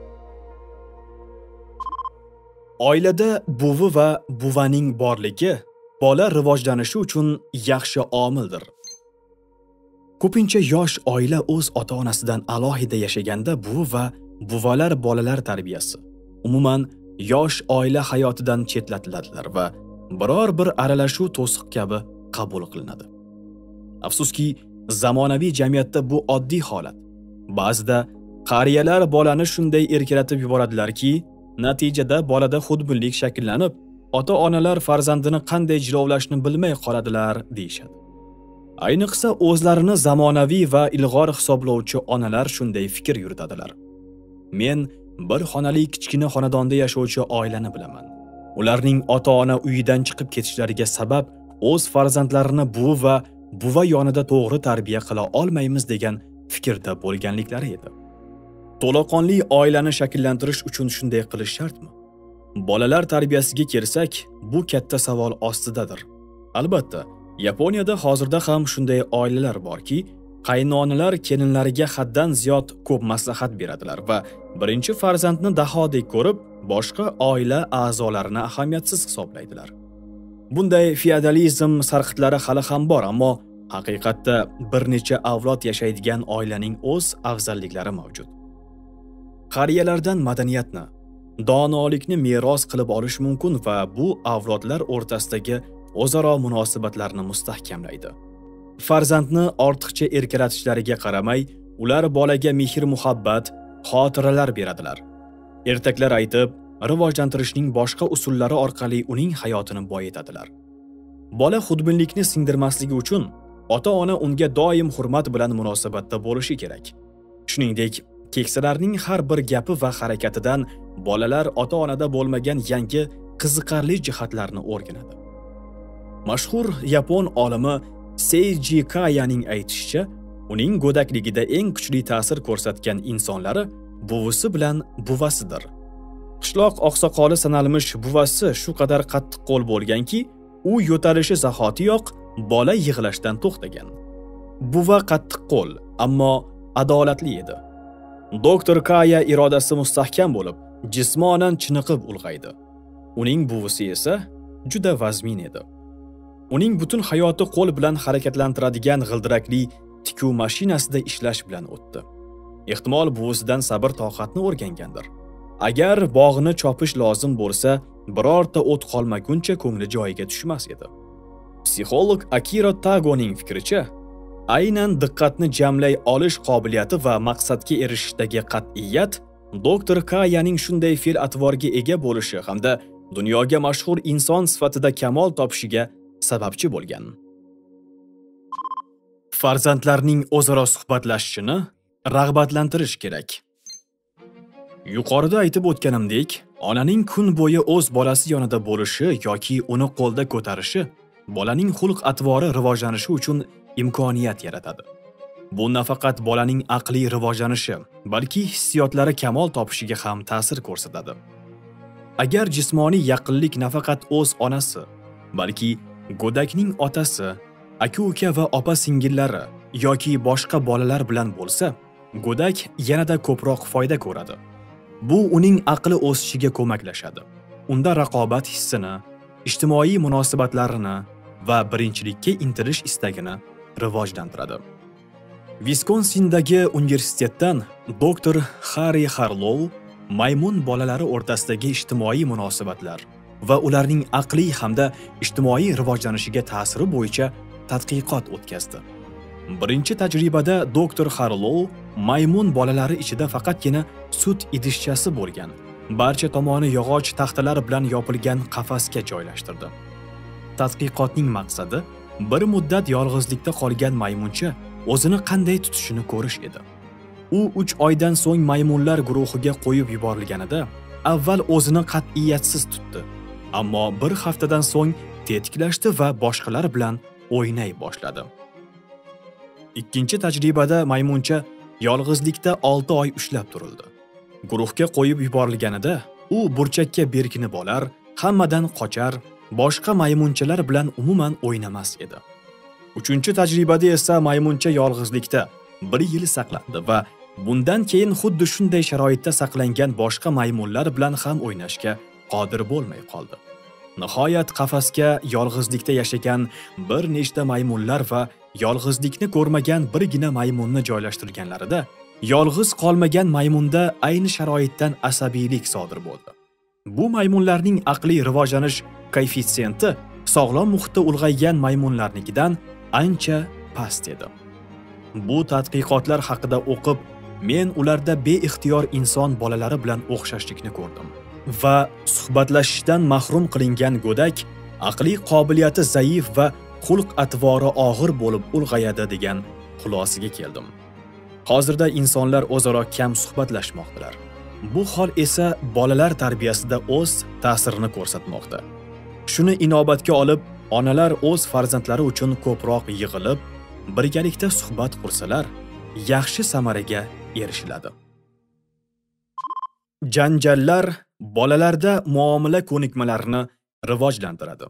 Oilada buvi va buvaning borligi bola rivojlanishi uchun yaxshi omildir. Ko'pincha yosh oila o'z ota-onasidan alohida yashaganda buvi va buvalar bolalar tarbiyasi, umuman yosh oila hayotidan chetlatiladilar va biror bir aralashuv to'siq kabi qabul qilinadi. Afsuski, zamonaviy jamiyatda bu oddiy holat. Ba'zida qariyalar bolani shunday erkalatib yuboradilarki, natijada bolada xudbinlik shakllanib, ota-onalar farzandini qanday jilovlashni bilmay qoladilar deyshadi. Ayniqsa o'zlarini zamonaviy va ilg'or hisoblovchi onalar shunday fikr yuritadilar. Men bir xonali kichkina xonadonda yashovchi oilani bilaman. ularning ota-ona uyidan chiqib ketishlariga sabab o'z farzandlarini buvi va buva yonida to'g'ri tarbiya qila olmaymiz degan fikrda bo'lganliklari edi. To'laqonli oilani shakllantirish uchun shunday qilish shartmi? Bolalar tarbiyasiga kelsak, bu katta savol ostidadir. Albatta, Yaponiyada hozirda ham shunday oilalar borki, qaynonalar kelinlariga haddan ziyod ko'p maslahat beradilar va birinchi farzandni dahodek ko'rib, boshqa oila a'zolarini ahamiyatsiz hisoblaydilar. Bunday feodalizm sarqitlari hali ham bor, ammo haqiqatda bir necha avlod yashaydigan oilaning o'z afzalliklari mavjud. Qariyalardan madaniyatni, donolikni meros qilib olish mumkin va bu avlodlar o'rtasidagi o'zaro munosabatlarni mustahkamlaydi. Farzandni ortiqcha erkalatishlariga qaramay, ular bolaga mehr-muhabbat, xotiralar beradilar. Ertaklar aytib, rivojlantirishning boshqa usullari orqali uning hayotini boyitadilar. Bola xudbinlikni singdirmasligi uchun ota-ona unga doim hurmat bilan munosabatda bo'lishi kerak. Shuningdek, keksalarning har bir gapi va harakatidan bolalar ota-onada bo'lmagan yangi qiziqarli jihatlarni o'rganadi. Mashhur yapon olimi Seiji Kayaning aytishicha, uning go'dakligida eng kuchli ta'sir ko'rsatgan insonlari buvisi bilan buvasidir. Qishloq oqsoqoli sanalmish buvasi shu qadar qattiq qo'l bo'lganki, u yo'talishi zahotiyoq bola yig'lashdan to'xtagan. Buva qattiq qo'l, ammo adolatli edi. Doktor Kaya irodasi mustahkam bo'lib, jismonan chiniqib ulg'aydi. Uning buvisi esa juda vazmin edi. Uning butun hayoti qo'l bilan harakatlantiradigan g'ildirakli tikuv mashinasida ishlash bilan o'tdi. Ehtimol buvisidan sabr-toqatni o'rgangandir. Agar bog'ni chopish lozim bo'lsa, birorta o't qolmaguncha ko'ngli joyiga tushmas edi. Psixolog Akira Tagoning fikricha, aynan diqqatni jamlay olish qobiliyati va maqsadga erishishdagi qat'iyat doktor Kayaning shunday fe'l-atvorga ega bo'lishi hamda dunyoga mashhur inson sifatida kamol topishiga sababchi bo'lgan. Farzandlarning o'zaro suhbatlashishini rag'batlantirish kerak. Yuqorida aytib o'tganimdek, onaning kun bo'yi o'z bolasi yonida bo'lishi yoki uni qo'lda ko'tarishi bolaning xulq-atvori rivojlanishi uchun imkoniyat yaratadi. Bu nafaqat bolaning aqliy rivojlanishi, balki hissiyotlari kamol topishiga ham ta'sir ko'rsatadi. Agar jismoniy yaqinlik nafaqat o'z onasi, balki go'dakning otasi, aka-uka va opa-singillari yoki boshqa bolalar bilan bo'lsa, go'dak yanada ko'proq foyda ko'radi. Bu uning aqli o'sishiga ko'maklashadi. Unda raqobat hissini, ijtimoiy munosabatlarini va birinchilikka intilish istagini rivojlantiradi. Viskonsindagi universitetdan doktor Harry Harlow maymun bolalari o'rtasidagi ijtimoiy munosabatlar va ularning aqliy hamda ijtimoiy rivojlanishiga ta'siri bo'yicha tadqiqot o'tkazdi. Birinchi tajribada doktor Harlow maymun bolalari ichida faqatgina sut idishchasi bo'lgan, barcha tomoni yog'och taxtalar bilan yopilgan qafasga joylashtirdi. Tadqiqotning maqsadi bir muddat yolg'izlikda qolgan maymuncha o'zini qanday tutishini ko'rish edi. U 3 oydan so'ng maymunlar guruhiga qo'yib yuborilganida avval o'zini qat'iyatsiz tutdi, ammo bir haftadan so'ng tetiklashdi va boshqalar bilan o'ynay boshladi. Ikkinchi tajribada maymuncha yolg'izlikda 6 oy ushlab turildi. Guruhga qo'yib yuborilganida u burchakka berkinib olar, hammadan qochar, boshqa maymunchalar bilan umuman o'ynamas edi. Uchinchi tajribada esa maymuncha yolg'izlikda 1 yil saqlandi va bundan keyin xuddi shunday sharoitda saqlangan boshqa maymunlar bilan ham o'ynashga qodir bo'lmay qoldi. Nihoyat qafasga yolg'izlikda yashagan bir nechta maymunlar va yolg'izlikni ko'rmagan birgina maymunni joylashtirganlarida yolg'iz qolmagan maymunda ayni sharoitdan asabiylik sodir bo'ldi. Bu maymunlarning aqliy rivojlanish koeffitsiyenti sog'lom muhitda ulg'aygan maymunlarnikidan ancha past edi. Bu tadqiqotlar haqida o'qib, men ularda beixtiyor inson bolalari bilan o'xshashlikni ko'rdim va suhbatlashishdan mahrum qilingan go'dak aqliy qobiliyati zaif va xulq-atvori og'ir bo'lib ulg'ayadi degan xulosaga keldim. Hozirda insonlar o'zaro kam suhbatlashmoqdalar. Bu hol esa bolalar tarbiyasida o'z ta'sirini ko'rsatmoqda. Shuni inobatga olib, onalar o'z farzandlari uchun ko'proq yig'ilib, birgalikda suhbat qursalar, yaxshi samaraga erishiladi. Janjallar bolalarda muomala ko'nikmalarini rivojlantiradi.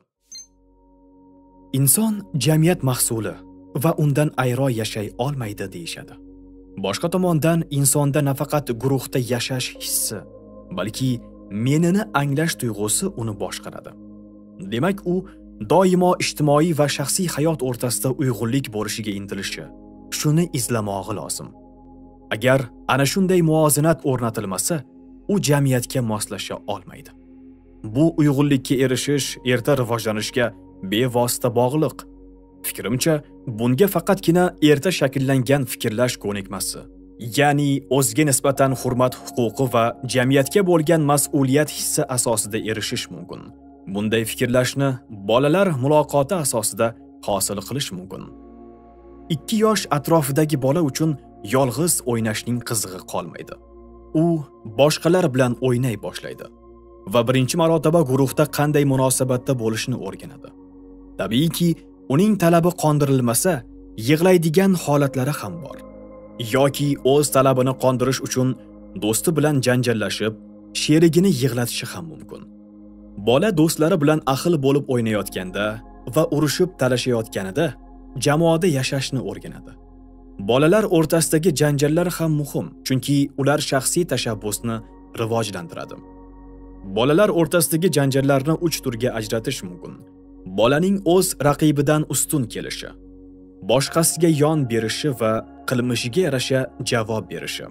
Inson jamiyat mahsuli va undan ayro yashay olmaydi deyishadi. Boshqa tomondan insonda nafaqat guruhda yashash hissi, balki menini anglash tuyg'usi uni boshqaradi. Demak, u doimo ijtimoiy va shaxsiy hayot o'rtasida uyg'unlik bo'lishiga intilishi, shuni izlamog'i lozim. Agar ana shunday muvozanat o'rnatilmasa, u jamiyatga moslasha olmaydi. Bu uyg'unlikka erishish erta rivojlanishga bevosita bog'liq. Fikrimcha, bunga faqatgina erta shakllangan fikrlash ko'nikmasi, ya'ni o'ziga nisbatan hurmat huquqi va jamiyatga bo'lgan mas'uliyat hissi asosida erishish mumkin. Bunday fikrlashni bolalar muloqoti asosida hosil qilish mumkin. 2 yosh atrofidagi bola uchun yolg'iz o'ynashning qizig'i qolmaydi. U boshqalar bilan o'ynay boshlaydi va birinchi marotaba guruhda qanday munosabatda bo'lishni o'rganadi. Tabiiyki, uning talabi qondirilmasa, yig'laydigan holatlari ham bor. Yoki o'z talabini qondirish uchun do'sti bilan janjallashib, sherigini yig'latishi ham mumkin. Bola do'stlari bilan ahil bo'lib o'ynayotganda va urushib talashayotganida jamoada yashashni o'rganadi. Bolalar o'rtasidagi janjallar ham muhim, chunki ular shaxsiy tashabbusni rivojlantiradi. Bolalar o'rtasidagi janjallarni 3 turga ajratish mumkin. Bolaning o'z raqibidan ustun kelishi, boshqasiga yon berishi va qilmishiga yarasha javob berishi.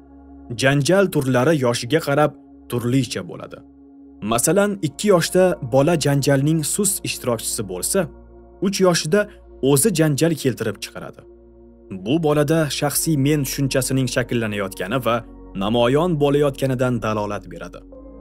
Janjal turlari yoshiga qarab turlicha bo'ladi. Masalan, 2 yoshda bola janjalning sust ishtirokchisi bo'lsa, 3 yoshida o'zi janjal keltirib chiqaradi. Bu bolada shaxsiy men tushunchasining shakllanayotgani va namoyon bo'layotganidan dalolat beradi.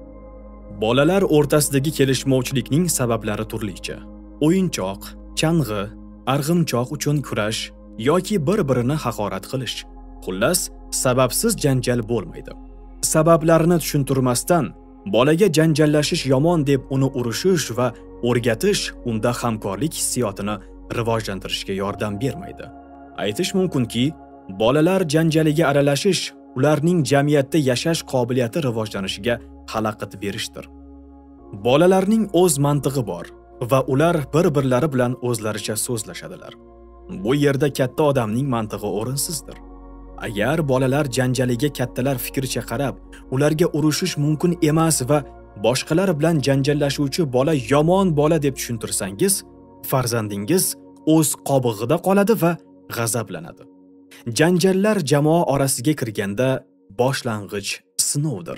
Bolalar o'rtasidagi kelishmovchilikning sabablari turlicha. O'yinchoq, chang'i, arg'imchoq uchun kurash yoki bir-birini haqorat qilish. Xullas, sababsiz janjal bo'lmaydi. Sabablarini tushuntirmasdan bolaga janjallashish yomon deb uni urishish va o'rgatish unda hamkorlik hissiyotini rivojlantirishga yordam bermaydi. Aytish mumkinki, bolalar janjaliga aralashish ularning jamiyatda yashash qobiliyati rivojlanishiga xalaqit berishdir. Bolalarning o'z mantig'i bor va ular bir-birlari bilan o'zlaricha so'zlashadilar. Bu yerda katta odamning mantig'i o'rinsizdir. Agar bolalar janjaliga kattalar fikricha qarab, ularga urushish mumkin emas va boshqalar bilan janjallashuvchi bola yomon bola deb tushuntirsangiz, farzandingiz o'z qobig'ida qoladi va g'azablanadi. Janjallar jamoa orasiga kirganda boshlang'ich sinovdir.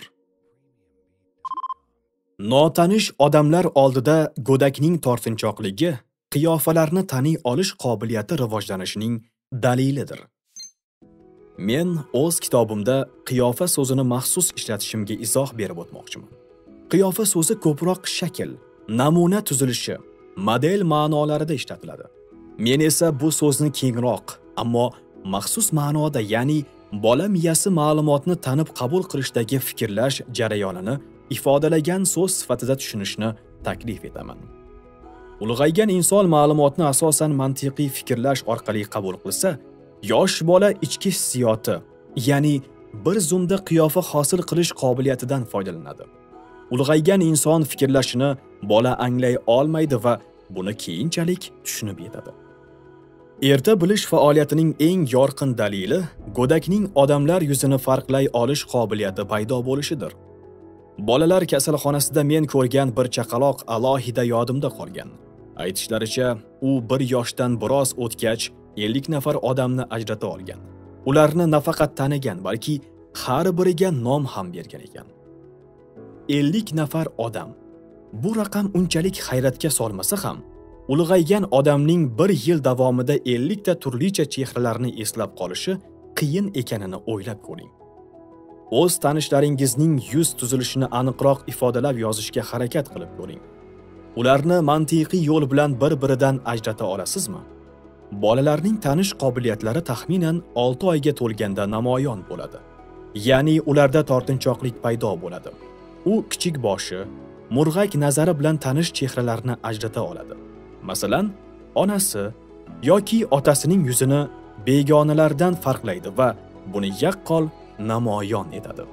Notanish odamlar oldida go'dakning tortinchoqligi qiyofalarni taniy olish qobiliyati rivojlanishining dalilidir. Men o'z kitobimda qiyofa so'zini maxsus ishlatishimga izoh berib o'tmoqchiman. Qiyofa so'zi ko'proq shakl, namuna tuzilishi, model ma'nolarida ishlatiladi. Men esa bu so'zni kengroq, ammo maxsus ma'noda, ya'ni bola miyasi ma'lumotni tanib qabul qilishdagi fikrlash jarayonini ifodalagan so'z sifatida tushunishni taklif etaman. Ulg'aygan inson ma'lumotni asosan mantiqiy fikrlash orqali qabul qilsa, yosh bola ichki hissiyoti, ya'ni bir zumda qiyofa hosil qilish qobiliyatidan foydalanadi. Ulg'aygan inson fikrlashini bola anglay olmaydi va buni keyinchalik tushunib yetadi. Erta bilish faoliyatining eng yorqin dalili go'dakning odamlar yuzini farqlay olish qobiliyati paydo bo'lishidir. Bolalar kasalxonasida men ko'rgan bir chaqaloq alohida yodimda qolgan. Aytishlaricha, u 1 yoshdan biroz o'tgach 50 nafar odamni ajrata olgan. Ularni nafaqat tanigan, balki har biriga nom ham bergan ekan. 50 nafar odam. Bu raqam unchalik hayratga solmasa ham, ulg'aygan odamning 1 yil davomida 50 ta turlicha chehralarni eslab qolishi qiyin ekanini o'ylab ko'ring. O'z tanishlaringizning yuz tuzilishini aniqroq ifodalab yozishga harakat qilib ko'ring. Ularni mantiqiy yo'l bilan bir-biridan ajrata olasizmi? Bolalarning tanish qobiliyatlari taxminan 6 oyga to'lganda namoyon bo'ladi. ya'ni ularda tortinchoqlik paydo bo'ladi. U kichik boshi, murg'ak nazari bilan tanish chehralarni ajrata oladi. Masalan, onasi yoki otasining yuzini begonalardan farqlaydi va buni yaqqol namoyon etadi.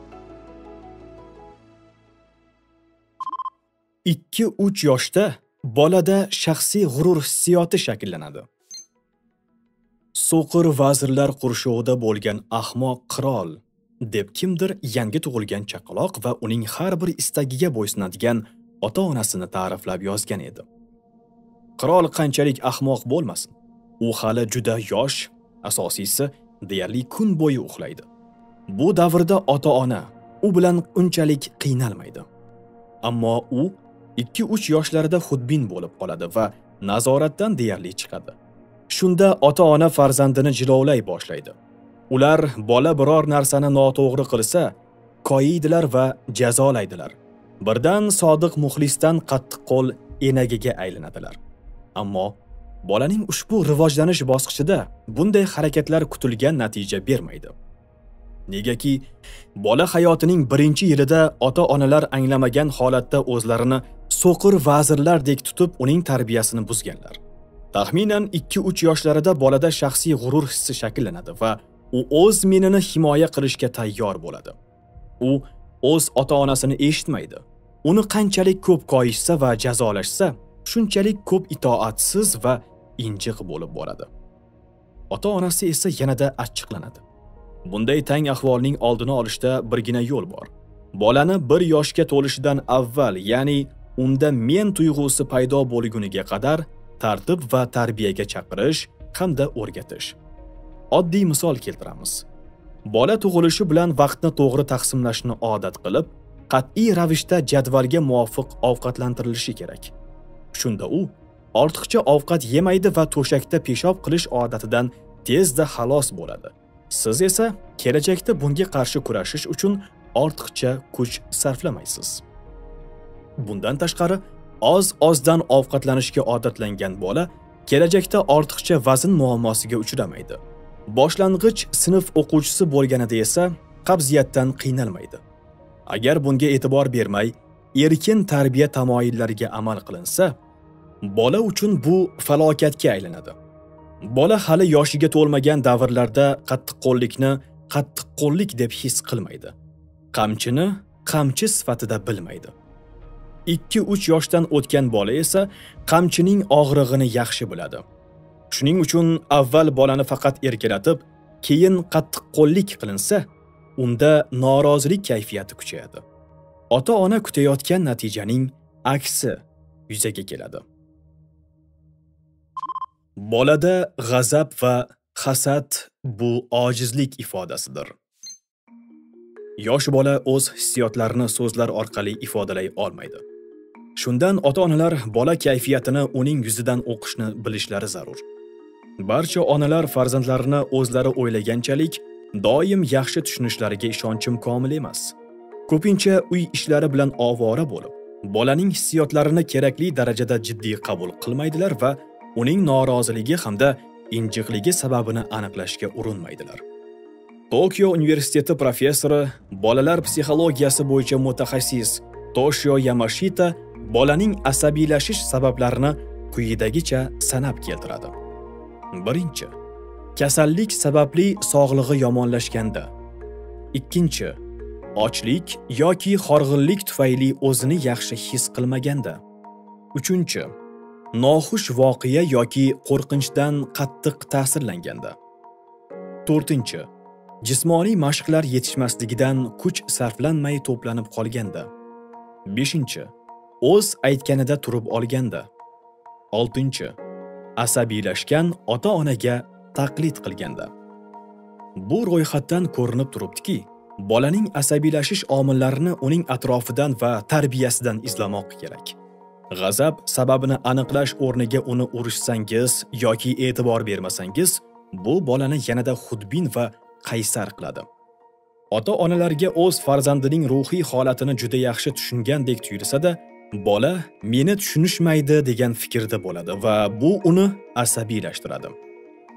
2-3 yoshda bolada shaxsiy g'urur hissiyoti shakllanadi. So'qir vazirlar qurshovida bo'lgan ahmoq qirol deb kimdir yangi tug'ilgan chaqaloq va uning har bir istagiga bo'ysunadigan ota-onasini ta'riflab yozgan edi. Qirol qanchalik ahmoq bo'lmasin, u hali juda yosh, asosiysi deyarli kun bo'yi uxlaydi. Bu davrda ota-ona u bilan unchalik qiynalmaydi. Ammo u 2-3 yoshlarida xudbin bo'lib qoladi va nazoratdan deyarli chiqadi. Shunda ota-ona farzandini jilovlay boshlaydi. Ular bola biror narsani noto'g'ri qilsa, koyiydilar va jazolaydilar. Birdan sodiq muxlisdan qattiqqo'l enagiga aylanadilar. Ammo bolaning ushbu rivojlanish bosqichida bunday harakatlar kutilgan natija bermaydi. Negaki, bola hayotining birinchi yilida ota-onalar anglamagan holatda o'zlarini so'qir vazirlardek tutib uning tarbiyasini buzganlar. Taxminan 2-3 yoshlarida bolada shaxsiy g'urur hissi shakllanadi va u o'z menini himoya qilishga tayyor bo'ladi. U o'z ota-onasini eshitmaydi. Uni qanchalik ko'p qoyishsa va jazolashsa, shunchalik ko'p itoatsiz va injiq bo'lib boradi. Ota-onasi esa yanada achchiqlanadi. Bunday tang ahvolning oldini olishda birgina yo'l bor. Bolani 1 yoshga to'lishidan avval, ya'ni unda men tuyg'usi paydo bo'lguniga qadar tartib va tarbiyaga chaqirish hamda o'rgatish. Oddiy misol keltiramiz. Bola tug'ilishi bilan vaqtni to'g'ri taqsimlashni odat qilib, qat'iy ravishda jadvalga muvofiq ovqatlantirilishi kerak. Shunda u ortiqcha ovqat yemaydi va to'shakda peshob qilish odatidan tezda xalos bo'ladi. Siz esa kelajakda bunga qarshi kurashish uchun ortiqcha kuch sarflamaysiz. Bundan tashqari, oz-ozdan ovqatlanishga odatlangan bola kelajakda ortiqcha vazn muammosiga uchramaydi. Boshlang'ich sinf o'quvchisi bo'lganida esa qabziyatdan qiynalmaydi. Agar bunga e'tibor bermay, erkin tarbiya tamoyillariga amal qilinsa, bola uchun bu falokatga aylanadi. Bola hali yoshiga to'lmagan davrlarda qattiqqo'llikni qattiqqo'llik deb his qilmaydi. Qamchini qamchi sifatida bilmaydi. 2-3 yoshdan o'tgan bola esa qamchining og'rig'ini yaxshi biladi. Shuning uchun avval bolani faqat erkalatib, keyin qattiqqo'llik qilinsa, unda norozilik kayfiyati kuchayadi. Ota-ona kutayotgan natijaning aksi yuzaga keladi. Bolada g'azab va hasad bu ojizlik ifodasidir. Yosh bola o'z hissiyotlarini so'zlar orqali ifodalay olmaydi. Shundan ota-onalar bola kayfiyatini uning yuzidan o'qishni bilishlari zarur. Barcha onalar farzandlarini o'zlari o'ylaganchalik doim yaxshi tushunishlariga ishonchim komil emas. Ko'pincha uy ishlari bilan ovora bo'lib, bolaning hissiyotlarini kerakli darajada jiddiy qabul qilmaydilar va uning noroziligi hamda injiqligi sababini aniqlashga urinmaydilar. Tokio universiteti professori, bolalar psixologiyasi bo'yicha mutaxassis Toshio Yamashita bolaning asabiylashish sabablarini quyidagicha sanab keltiradi. 1. Kasallik sababli sog'lig'i yomonlashganda. 2. Ochlik yoki horg'inlik tufayli o'zini yaxshi his qilmaganda. 3. Noxush voqea yoki qo'rqinchdan qattiq ta'sirlanganda. 4. Jismoniy mashqlar yetishmasligidan kuch sarflanmay to'planib qolganda. 5. O'z aytganida turib olganda. 6. Asabiylashgan ota-onaga taqlid qilganda. Bu ro'yxatdan ko'rinib turibdiki, bolaning asabiylashish omillarini uning atrofidan va tarbiyasidan izlamoq kerak. G'azab sababini aniqlash o'rniga uni urishsangiz yoki e'tibor bermasangiz, bu bolani yanada xudbin va qaysar qiladi. Ota-onalarga o'z farzandining ruhiy holatini juda yaxshi tushungandek tuyulsa-da, bola meni tushunishmaydi degan fikrda bo'ladi va bu uni asabiylashtiradi.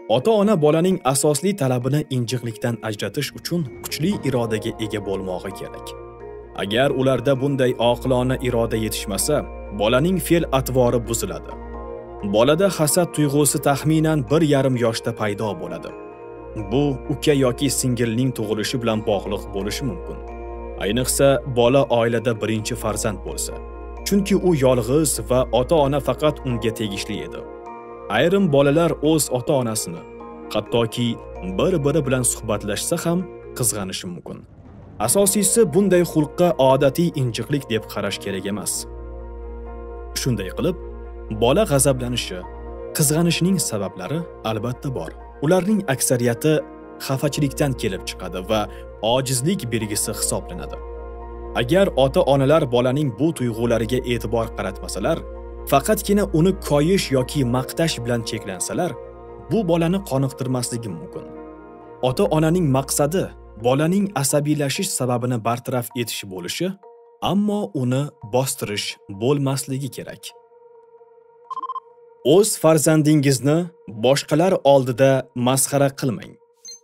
Ota-ona bolaning asosli talabini injiqlikdan ajratish uchun kuchli irodaga ega bo'lmog'i kerak. Agar ularda bunday oqilona iroda yetishmasa, bolaning fe'l-atvori buziladi. Bolada hasad tuyg'usi taxminan 1,5 yoshda paydo bo'ladi. Bu uka yoki singilning tug'ilishi bilan bog'liq bo'lishi mumkin. Ayniqsa, bola oilada birinchi farzand bo'lsa. Chunki u yolg'iz va ota-ona faqat unga tegishli edi. Ayrim bolalar o'z ota-onasini, hattoki bir-biri bilan suhbatlashsa ham qizg'anishi mumkin. Asosiysi bunday xulqqa odatiy injiqlik deb qarash kerak emas. Shunday qilib, bola g'azablanishi, qizg'anishining sabablari albatta bor. Ularning aksariyati xafachilikdan kelib chiqadi va ojizlik belgisi hisoblanadi. Agar ota-onalar bolaning bu tuyg'ulariga e'tibor qaratmasalar, faqatgina uni koyish yoki maqtash bilan cheklansalar, bu bolani qoniqtirmasligi mumkin. Ota-onaning maqsadi bolaning asabiylashish sababini bartaraf etish bo'lishi, ammo uni bostirish bo'lmasligi kerak. O'z farzandingizni boshqalar oldida masxara qilmang.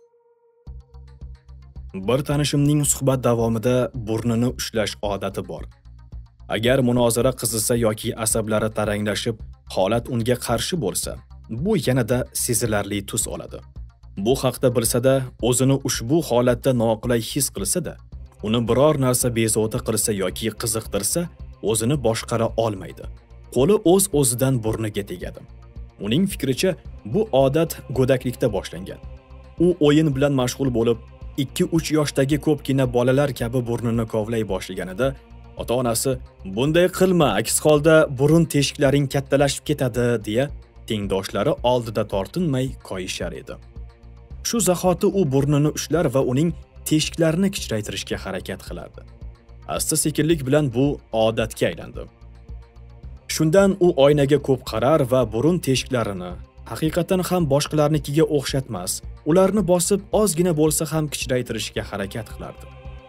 Bir tanishimning suhbat davomida burnini ushlash odati bor. Agar munozara qizisa yoki asablari taranglashib, holat unga qarshi bo'lsa, bu yanada sezilarli tus oladi. Bu haqda bilsa-da, o'zini ushbu holatda noqulay his qilsa-da, uni biror narsa bezovta qilsa yoki qiziqtirsa, o'zini boshqara olmaydi. Qo'li o'z-o'zidan burniga tegadi. Uning fikricha, bu odat go'daklikda boshlangan. U o'yin bilan mashg'ul bo'lib, 2-3 yoshdagi ko'pgina bolalar kabi burnini kovlay boshlaganida, ota-onasi "Bunday qilma, aks holda burun teshiklaring kattalashib ketadi" deya tengdoshlari oldida tortinmay qo'yishar edi. Shu zahoti u burnini ushlar va uning teshiklarini kichraytirishga harakat qilardi. Asta-sekinlik bilan bu odatga aylandi. Shundan u oynaga ko'p qarar va burun teshiklarini haqiqatan ham boshqalarnikiga o'xshatmas, ularni bosib ozgina bo'lsa ham kichraytirishga harakat qilardi.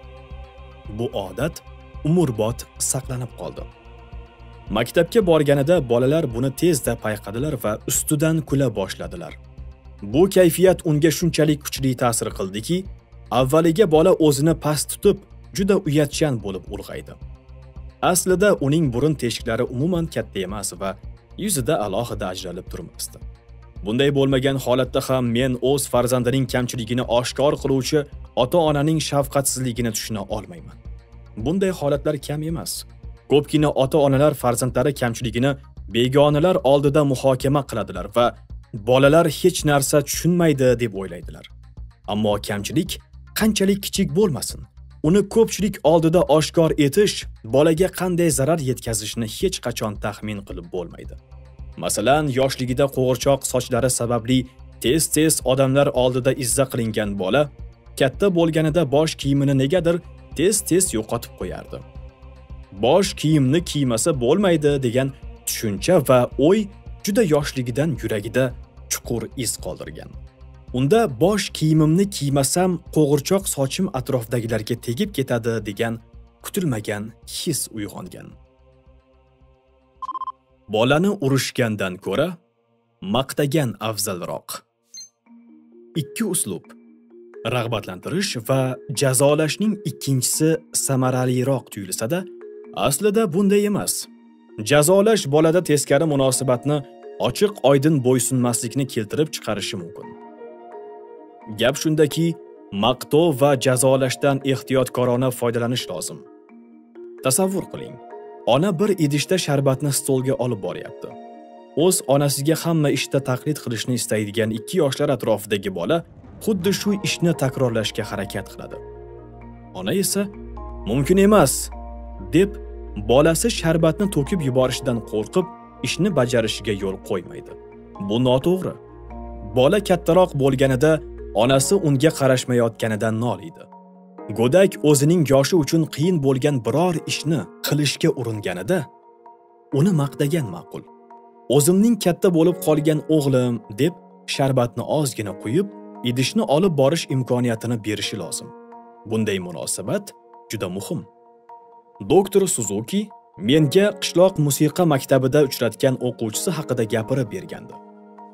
Bu odat umrbod saqlanib qoldi. Maktabga borganida bolalar buni tezda payqadilar va ustidan kula boshladilar. Bu kayfiyat unga shunchalik kuchli ta'sir qildiki, avvaliga bola o'zini past tutib, juda uyatchan bo'lib ulg'aydi. Aslida uning burun teshiklari umuman katta emas va yuzida alohida ajralib turmasdi. Bunday bo'lmagan holatda ham men o'z farzandining kamchiligini oshkor qiluvchi ota-onaning shafqatsizligini tushuna olmayman. Bunday holatlar kam emas. Ko'pgina ota-onalar farzandlari kamchiligini begonalar oldida muhokama qiladilar va bolalar hech narsa tushunmaydi deb o'ylaydilar. Ammo kamchilik qanchalik kichik bo'lmasin, uni ko'pchilik oldida oshkor etish bolaga qanday zarar yetkazishini hech qachon taxmin qilib bo'lmaydi. Masalan, yoshligida qo'g'irchoq sochlari sababli tez-tez odamlar oldida izza qilingan bola katta bo'lganida bosh kiyimini negadir tez-tez yo'qotib qo'yardi. Bosh kiyimni kiymasa bo'lmaydi degan tushuncha va o'y juda yoshligidan yuragida chuqur iz qoldirgan. Unda bosh kiyimimni kiymasam qo'g'irchoq sochim atrofdagilarga tegib ketadi degan kutilmagan his uyg'ongan. Bolani urushgandan ko'ra maqtagan afzalroq. Ikki uslub: rag'batlantirish va jazolashning ikkinchisi samaraliroq tuyulsa-da, aslida bunday emas. Jazolash bolada teskari munosabatni, ochiq-oydin bo'ysunmaslikni keltirib chiqarishi mumkin. Gap shundaki, maqtov va jazolashdan ehtiyotkorona foydalanish lozim. Tasavvur qiling, ona bir idishda sharbatni stolga olib boryapti. O'z onasiga hamma ishda taqlid qilishni istaydigan 2 yoshlar atrofidagi bola xuddi shu ishni takrorlashga harakat qiladi. Ona esa "Mumkin emas" deb bolasi sharbatni to'kib yuborishidan qo'rqib, ishni bajarishiga yo'l qo'ymaydi. Bu noto'g'ri. Bola kattaroq bo'lganida onasi unga qarashmayotganidan noliydi. Go'dak o'zining yoshi uchun qiyin bo'lgan biror ishni qilishga uringanida uni maqtagan ma'qul. O'zimning katta bo'lib qolgan o'g'lim deb sharbatni ozgina quyib, idishni olib borish imkoniyatini berishi lozim. Bunday munosabat juda muhim. Doktor Suzuki menga qishloq musiqa maktabida uchratgan o'quvchisi haqida gapirib bergandi.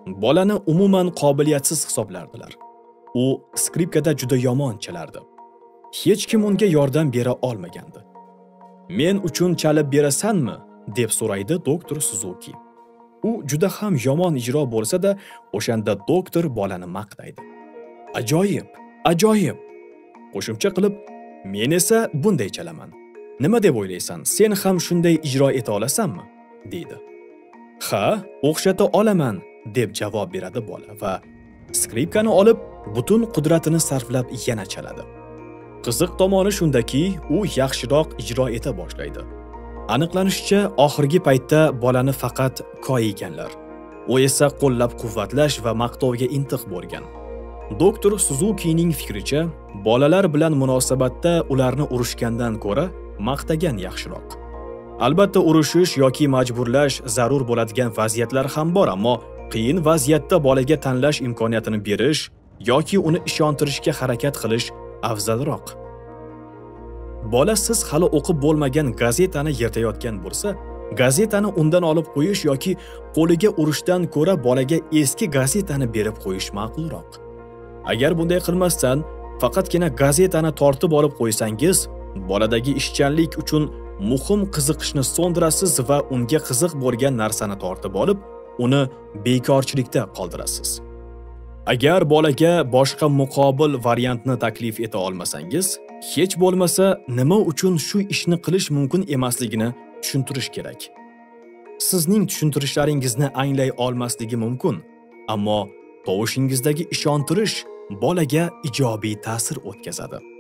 Bolani umuman qobiliyatsiz hisoblardilar. U skripkada juda yomon chalardi. Hech kim unga yordam bera olmagandi. "Men uchun chalib berasanmi?" deb so'raydi doktor Suzuki. U juda ham yomon ijro bo'lsa-da, o'shanda doktor bolani maqtaydi. "Ajoyib, ajoyib!" Qo'shimcha qilib, "Men esa bunday chalaman. Nima deb o'ylaysan? Sen ham shunday ijro eta olasanmi?" deydi. "Ha, o'xshata olaman", deb javob beradi bola va skripkani olib, butun qudratini sarflab yana chaladi. Qiziq tomoni shundaki, u yaxshiroq ijro eta boshlaydi. Aniqlanishicha, oxirgi paytda bolani faqat koyiganlar. U esa qo'llab-quvvatlash va maqtovga intiq bo'lgan. Doktor Suzukining fikricha, bolalar bilan munosabatda ularni urishgandan ko'ra maqtagan yaxshiroq. Albatta, urishish yoki majburlash zarur bo'ladigan vaziyatlar ham bor, ammo qiyin vaziyatda bolaga tanlash imkoniyatini berish yoki uni ishontirishga harakat qilish afzalroq. Bola siz hali o'qib bo'lmagan gazetani yirtayotgan bo'lsa, gazetani undan olib qo'yish yoki qo'liga urishdan ko'ra bolaga eski gazetani berib qo'yish ma'qulroq. Agar bunday qilmasdan, faqatgina gazetani tortib olib qo'ysangiz, boladagi ishchanlik uchun muhim qiziqishni so'ndirasiz va unga qiziq bo'lgan narsani tortib olib, uni bekorchilikda qoldirasiz. Agar bolaga boshqa muqobil variantni taklif eta olmasangiz, hech bo'lmasa nima uchun shu ishni qilish mumkin emasligini tushuntirish kerak. Sizning tushuntirishlaringizni anglay olmasligi mumkin, ammo tovushingizdagi ishontirish bolaga ijobiy ta'sir o'tkazadi.